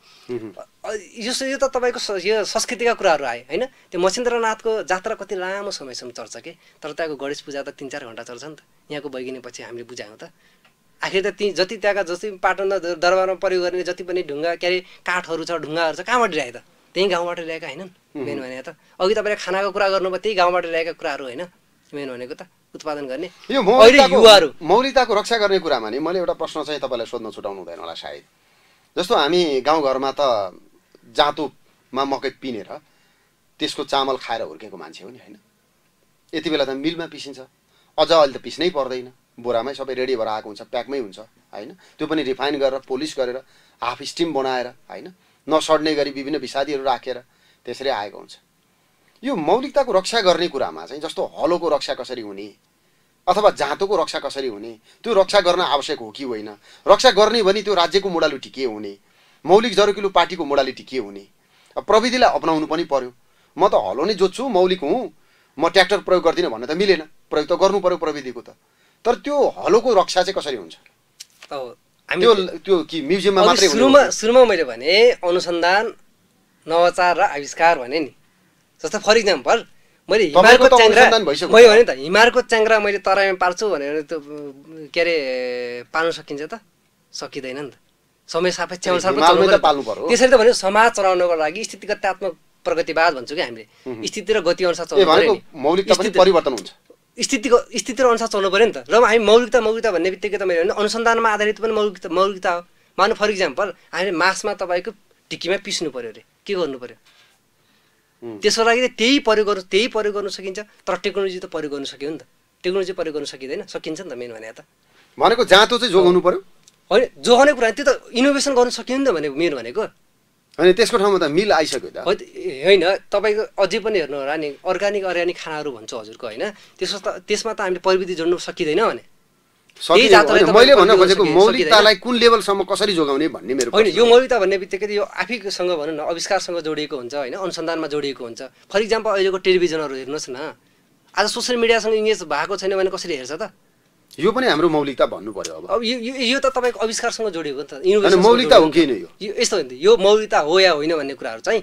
यो त तपाईँको यो संस्कृतिका कुराहरू आए होइन। त्यो मच्छिन्द्रनाथको जात्रा कति लामो समयसम्म चल्छ कि, तर त्यहाँको गणेश पूजा त 3-4 घन्टा चल्छ नि त। यहाँको बैगुनी पछि हामीले बुझायौँ त। आखिर त जति त्यहाँका जति पाटन दरबारमा प्रयोग गर्ने जति पनि ढुङ्गा के अरे काठहरू छ, ढुङ्गाहरू छ, कहाँबाट ल्याए त? त्यही गाउँबाट ल्याएका होइनन् मेन भने त। अघि तपाईँले खानाको कुरा गर्नुभयो, त्यही गाउँबाट ल्याएका कुराहरू होइन मेन भनेको त, उत्पादन गर्ने। यो मौलिकताको रक्षा गर्ने कुरामा नि मैले एउटा प्रश्न चाहिँ तपाईँलाई सोध्न छुटाउनु हुँदैन होला सायद। जस्तो हामी गाउँघरमा त जाँतोमा मकै पिनेर त्यसको चामल खाएर हुर्केको मान्छे हो नि होइन। यति बेला त मिलमा पिसिन्छ, अझ अहिले त पिस्नै पर्दैन, बोरामै सबै रेडी भएर आएको हुन्छ, प्याकमै हुन्छ होइन। त्यो पनि रिफाइन गरेर पोलिस गरेर हाफ स्टिम बनाएर होइन, नसड्ने गरी विभिन्न विषादीहरू राखेर त्यसरी आएको हुन्छ। यो मौलिकताको रक्षा गर्ने कुरामा चाहिँ जस्तो हलोको रक्षा कसरी हुने अथवा जाँतोको रक्षा कसरी हुने, त्यो रक्षा गर्न आवश्यक हो कि होइन, रक्षा गर्ने भने त्यो राज्यको मोडालिटी के हुने, मौलिक जरोकिलो पार्टीको मोडालिटी के हुने, प्रविधिलाई अपनाउनु पनि पर्यो। म त हलो नै जोत्छु, मौलिक हुँ, म ट्र्याक्टर प्रयोग गर्दिनँ भन्ने त मिलेन, प्रयोग त गर्नु पर्यो प्रविधिको त। तर त्यो हलोको रक्षा चाहिँ कसरी हुन्छ? त्यो कि म्युजियममा मात्रै? सुरुमा मैले भने अनुसन्धान नवाचार र आविष्कार भने नि, जस्तो फर इक्जाम्पल मैले तपाईँको हिमालको त च्याङ्ग्रा अनुसन्धान भइसक्यो। मैले भने त हिमालको च्याङ्ग्रा मैले तराईमा पाल्छु भनेर त के अरे पाल्न सकिन्छ त? सकिँदैन नि त। समय सापेक्ष अनुसार पनि हिमालमै चल्नु त पाल्नु पर्यो। पर्यो। त्यसरी त भने समाज चलाउनको लागि स्थितिगतात्मक प्रगतिवाद भन्छौँ कि हामीले, स्थिति र गति अनुसार चल्नु पर्यो भनेको नि। मौलिकता पनि परिवर्तन हुन्छ। स्थिति र अनुसार चल्नु पर्यो नि त। र हामी मौलिकता भन्ने बित्तिकै त मैले अनुसन्धानमा आधारित पनि मौलिकता हो। मानव फर इक्जाम्पल हामीले मासमा तपाईँको ढिकीमा पिस्नु पर्यो अरे, के गर्नु पर्यो? त्यसको लागि त्यही प्रयोग गर्नु सकिन्छ, तर टेक्नोलोजी त प्रयोग गर्नु सक्यो नि त। टेक्नोलोजी प्रयोग गर्नु सकिँदैन, सकिन्छ नि त मेन भने त। भनेको जाँतो चाहिँ जोगाउनु पर्यो। होइन जोगाउने कुरा त्यो त इनोभेसन गर्नु सक्यो नि त भनेको मेन भनेको। अनि त्यसको ठाउँमा त मिल आइसक्यो त। होइन तपाईँको अझै पनि हेर्नु होला नि, अर्ग्यानिक खानाहरू भन्छ हजुरको होइन, त्यसमा त हामीले प्रविधि जोड्नु सकिँदैन भने। मैले भन्न खोजेको मौलिकतालाई कुन लेभलसम्म कसरी जोगाउने भन्ने मेरो होइन। यो मौलिकता भन्ने बित्तिकै यो आफैसँग भनौँ न आविष्कारसँग जोडिएको हुन्छ होइन, अनुसन्धानमा जोडिएको हुन्छ। फर इक्जाम्पल अहिलेको टेलिभिजनहरू हेर्नुहोस् न, आज सोसियल मिडियासँग इङ्गेज भएको छैन भने कसरी हेर्छ त? यो पनि हाम्रो मौलिकता भन्नु पर्यो। अब यो त तपाईँको आविष्कारसँग जोडिएको नि त, इनोभेसन मौलिकता हो कि यो? यस्तो हो नि, यो मौलिकता हो या होइन भन्ने कुराहरू चाहिँ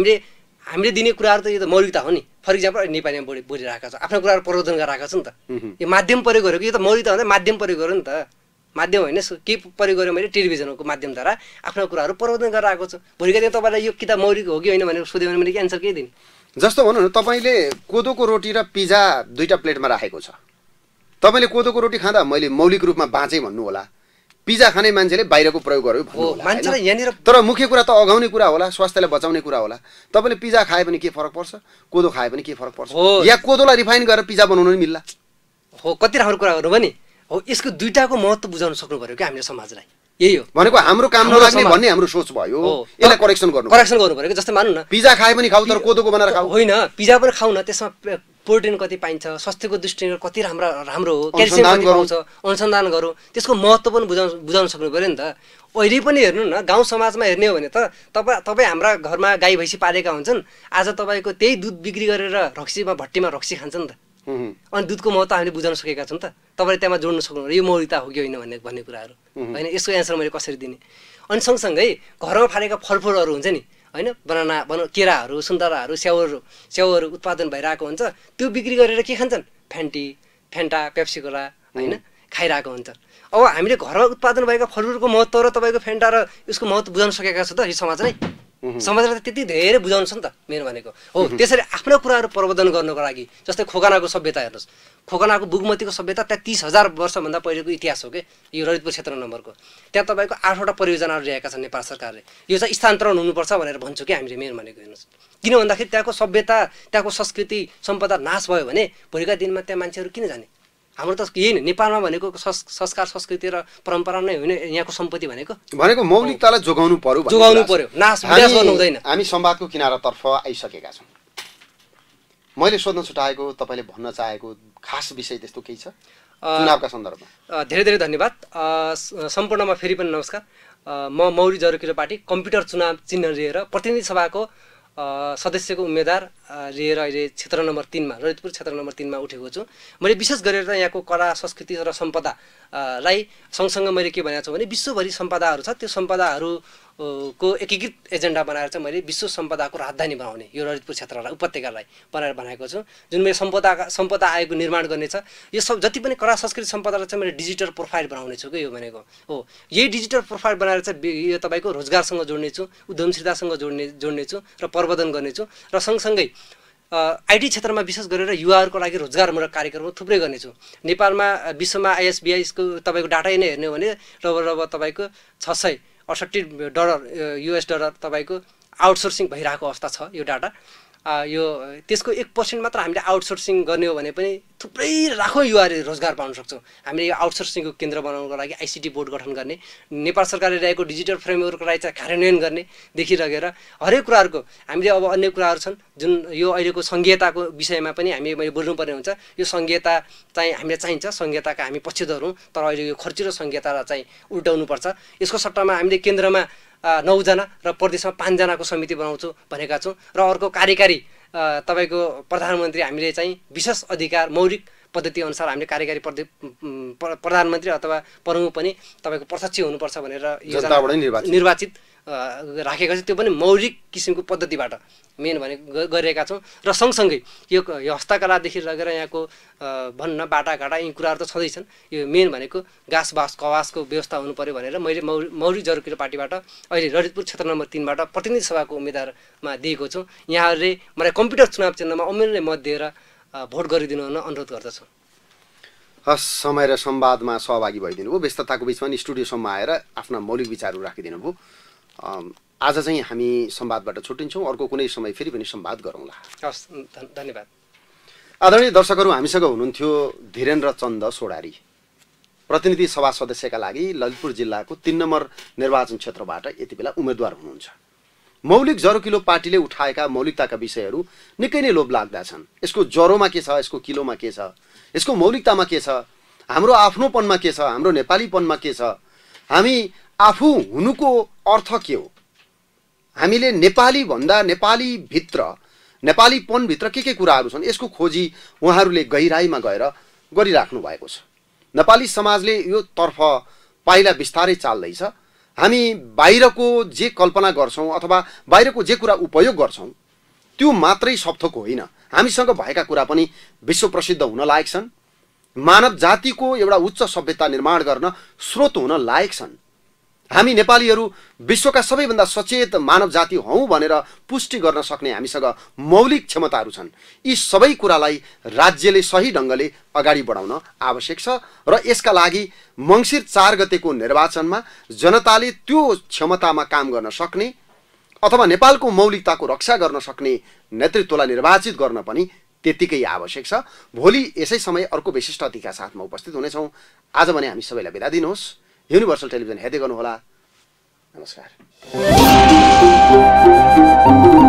हामीले दिने कुराहरू त यो त मौलिकता हो नि। फर इक्जाम्पल नेपालीमा बोलिरहेको छ, आफ्नो कुराहरू प्रवर्धन गरिरहेको छ नि त। यो माध्यम प्रयोग गरेको, यो त मौलिकता भन्दा माध्यम प्रयोग गर्यो नि त। माध्यम होइन, के प्रयोग गरेँ मैले? टेलिभिजनको माध्यमद्वारा आफ्नो कुराहरू प्रवर्धन गरिरहेको छु। भोलिका दिन तपाईँलाई यो किताब मौलिक हो कि होइन भनेर सोध्यो भने मैले एन्सर केही दिने। जस्तो भनौँ न, तपाईँले कोदोको रोटी र पिज्जा दुईटा प्लेटमा राखेको छ। तपाईँले कोदोको रोटी खाँदा मैले मौलिक रूपमा बाँचेँ भन्नु होला, पिज्जा खाने मान्छेले बाहिरको प्रयोग गर्यो भन्नु होला। मान्छेलाई यहाँनिर तर मुख्य कुरा त अगाउने कुरा होला, स्वास्थ्यलाई बचाउने कुरा होला। तपाईँले पिज्जा खाए पनि के फरक पर्छ, कोदो खाए पनि के फरक पर्छ? या कोदोलाई रिफाइन गरेर पिज्जा बनाउनु नि मिल्ला हो? कति राम्रो कुरा गर्नु भने हो। यसको दुईटाको महत्त्व बुझाउन सक्नु पर्यो क्या हामीले समाजलाई। यही हो भनेको, हाम्रो काम नलाग्ने भन्ने हाम्रो सोच भयो। यसलाई करेक्सन गर्नु पर्यो। जस्तै मानौँ न पिज्जा खाए पनि खाऊ, तर कोदोको बनाएर खाऊ। होइन, पिज्जा पनि खाऊ न, त्यसमा प्रोटिन कति पाइन्छ, स्वास्थ्यको दृष्टिले कति राम्रो हो, क्याल्सियम कति पाउँछ, अनुसन्धान गरौँ। त्यसको महत्त्व पनि बुझाउन सक्नु पऱ्यो नि त। अहिले पनि हेर्नु न, गाउँ समाजमा हेर्ने हो भने त तपाईँ हाम्रा घरमा गाई भैँसी पालेका हुन्छन्, आज तपाईँको त्यही दुध बिक्री गरेर भट्टीमा रक्सी खान्छ नि त। अनि दुधको महत्त्व हामीले बुझाउन सकेका छौँ त। तपाईँले त्यहाँ जोड्न सक्नु, यो मौलिकता हो कि होइन भन्ने कुराहरू होइन। यसको एन्सर मैले कसरी दिने? अनि सँगसँगै घरमा फालेका फलफुलहरू हुन्छ नि होइन, केराहरू, सुन्तलाहरू, स्याउहरू उत्पादन भइरहेको हुन्छ, त्यो बिक्री गरेर के खान्छन्? फेन्टा, पेप्सी कोला होइन खाइरहेको हुन्छ। अब हामीले घरमा उत्पादन भएका फलफुलको महत्त्व र तपाईँको फेन्टा र यसको महत्त्व बुझाउन सकेका छ त यो समाजलाई? समाजलाई त त्यति धेरै बुझाउनु छ नि त मेरो भनेको हो। त्यसरी आफ्नो कुराहरू प्रवर्धन गर्नको लागि, जस्तै खोकनाको सभ्यता हेर्नुहोस्, खोकनाको बुगमतीको सभ्यता त्यहाँ 30,000 वर्षभन्दा पहिलेको इतिहास हो कि यो ललितपुर क्षेत्र नम्बरको। त्यहाँ तपाईँको 8वटा परियोजनाहरू ल्याएका छन् नेपाल सरकारले। यो चाहिँ स्थानान्तरण हुनुपर्छ भनेर भन्छु कि हामीले मेन भनेको। हेर्नुहोस्, किन भन्दाखेरि त्यहाँको सभ्यता, त्यहाँको संस्कृति सम्पदा नाश भयो भने भोलिका दिनमा त्यहाँ मान्छेहरू किन जाने? हाम्रो त यही नै नेपालमा भनेको संस्कार संस्कृति र परम्परा नै होइन यहाँको सम्पत्ति भनेको मौलिकतालाई जोगाउनु पर्यो, नाश गर्नु हुँदैन। हामी संवादको किनारातर्फ आइसकेका छौँ। मैले सोध्न छुटाएको, तपाईँले भन्न चाहेको खास विषय त्यस्तो केही छ चुनावका सन्दर्भमा? धेरै धेरै धन्यवाद। सम्पूर्णमा फेरि पनि नमस्कार। म मौरी जरुकीरो पार्टी कम्प्युटर चुनाव चिन्ह लिएर प्रतिनिधि सभाको सदस्यको उम्मेदवार लिएर अहिले क्षेत्र नम्बर 3मा, ललितपुर क्षेत्र नम्बर 3मा उठेको छु। मैले विशेष गरेर यहाँको कला संस्कृति र सम्पदालाई सँगसँगै मैले के भनेको छु भने विश्वभरि सम्पदाहरू छ, त्यो सम्पदाहरूको एकीकृत एजेन्डा बनाएर चाहिँ मैले विश्व सम्पदाको राजधानी बनाउने यो ललितपुर क्षेत्रलाई, उपत्यकालाई बनाएर बनाएको छु। जुन मेरो सम्पदा आयोगको निर्माण गर्ने छ, यो सब जति पनि कला संस्कृति सम्पदालाई चाहिँ मैले डिजिटल प्रोफाइल बनाउने छु कि यो भनेको हो। यही डिजिटल प्रोफाइल बनाएर चाहिँ यो तपाईँको रोजगारसँग जोड्ने छु, उद्यमशीलतासँग जोड्ने छु र प्रवर्धन गर्नेछु। र सँगसँगै आइटी क्षेत्रमा विशेष गरेर युवाहरूको लागि रोजगारमूलक कार्यक्रमहरू थुप्रै गर्नेछु। नेपालमा विश्वमा आइएसबीआईको तपाईँको डाटा नै हेर्ने हो भने रब तपाईँको $668 US तपाईँको आउटसोर्सिङ भइरहेको अवस्था छ। यो डाटा यो त्यसको 1% मात्र हामीले आउटसोर्सिङ गर्ने हो भने पनि थुप्रै लाखौँ युवाहरूले रोजगार पाउन सक्छौँ। हामीले यो आउटसोर्सिङको केन्द्र बनाउनको लागि आइसिटी बोर्ड गठन गर्ने, नेपाल सरकारले ल्याएको डिजिटल फ्रेमवर्कलाई चाहिँ कार्यान्वयन गर्नेदेखि लगेर हरेक कुराहरूको हामीले अब अन्य कुराहरू छन् जुन यो अहिलेको सङ्घीयताको विषयमा पनि मैले बोल्नुपर्ने हुन्छ। यो सङ्घीयता चाहिँ हामीले चाहिन्छ, सङ्घीयताका हामी पक्षधर हौँ, तर अहिले यो खर्चिलो सङ्घीयतालाई चाहिँ उल्टाउनुपर्छ। यसको सट्टामा हामीले केन्द्रमा 9 जना र प्रदेशमा 5 जनाको समिति बनाउँछु भनेका छौँ। र अर्को कार्यकारी तपाईँको प्रधानमन्त्री हामीले चाहिँ विशेष अधिकार, मौलिक पद्धति अनुसार हामीले कार्यकारी प्रधानमन्त्री अथवा प्रमुख पनि तपाईँको प्रत्यक्ष हुनुपर्छ भनेर जनताबाट निर्वाचित राखेको छ। त्यो पनि मौलिक किसिमको पद्धतिबाट मेन भने गरिरहेका छौँ। र सँगसँगै यो हस्तकलादेखि लगेर यहाँको भन्न बाटाघाटा यी कुराहरू त छँदैछन्। यो मेन भनेको घाँस बाँस कवासको व्यवस्था हुनु पऱ्यो भनेर मैले मौलिक जरुकीलो पार्टीबाट अहिले ललितपुर क्षेत्र नम्बर 3 बाट प्रतिनिधि सभाको उम्मेदवारमा दिएको छु। यहाँहरूले मलाई कम्प्युटर चुनाव चिन्हमा अमूल्य मत दिएर भोट गरिदिनु हुन अनुरोध गर्दछु। हस्, समय र संवादमा सहभागी भइदिनु भयो। व्यस्तताको बिचमा नि स्टुडियोसम्म आएर आफ्ना मौलिक विचारहरू राखिदिनु भयो। आज चाहिँ हामी संवादबाट छुट्टिन्छौँ। अर्को कुनै समय फेरि पनि संवाद गरौँला। हस्, धन्यवाद। आदरणीय दर्शकहरू, हामीसँग हुनुहुन्थ्यो धीरेन्द्र चन्द सोडारी, प्रतिनिधि सभा सदस्यका लागि ललितपुर जिल्लाको 3 नम्बर निर्वाचन क्षेत्रबाट यति बेला उम्मेदवार हुनुहुन्छ। मौलिक जरुकिलो पार्टीले उठाएका मौलिकताका विषयहरू निकै नै लोभलाग्दा छन्। यसको जरोमा के छ, यसको किलोमा के छ, यसको मौलिकतामा के छ, हाम्रो आफ्नोपनमा के छ, हाम्रो नेपालीपनमा के छ, हामी आफू हुनुको अर्थ के हो, हामीले नेपाली भन्दा नेपालीपनभित्र के कुराहरू छन्, यसको खोजी उहाँहरूले गहिराईमा गएर गरिराख्नु भएको छ। नेपाली समाजले यो तर्फ पाइला बिस्तारै चाल्दैछ। हामी बाहिरको जे कल्पना गर्छौँ अथवा बाहिरको जे कुरा उपयोग गर्छौँ त्यो मात्रै सबथोक होइन, हामीसँग भएका कुरा पनि विश्व प्रसिद्ध हुन लायक छन्। मानव जातिको एउटा उच्च सभ्यता निर्माण गर्न स्रोत हुन लायक छन्। हामी नेपालीहरू विश्वका सबैभन्दा सचेत मानव जाति हौँ भनेर पुष्टि गर्न सक्ने हामीसँग मौलिक क्षमताहरू छन्। यी सबै कुरालाई राज्यले सही ढङ्गले अगाडि बढाउन आवश्यक छ र यसका लागि मङ्सिर 4 गतेको निर्वाचनमा जनताले त्यो क्षमतामा काम गर्न सक्ने अथवा नेपालको मौलिकताको रक्षा गर्न सक्ने नेतृत्वलाई निर्वाचित गर्न पनि त्यतिकै आवश्यक छ। भोलि यसै समय अर्को विशिष्ट अतिथिका साथमा उपस्थित हुनेछौँ। आज भने हामी सबैलाई बिदा दिनुहोस्। युनिभर्सल टेलिभिजन हेर्दै गर्नुहोला। नमस्कार।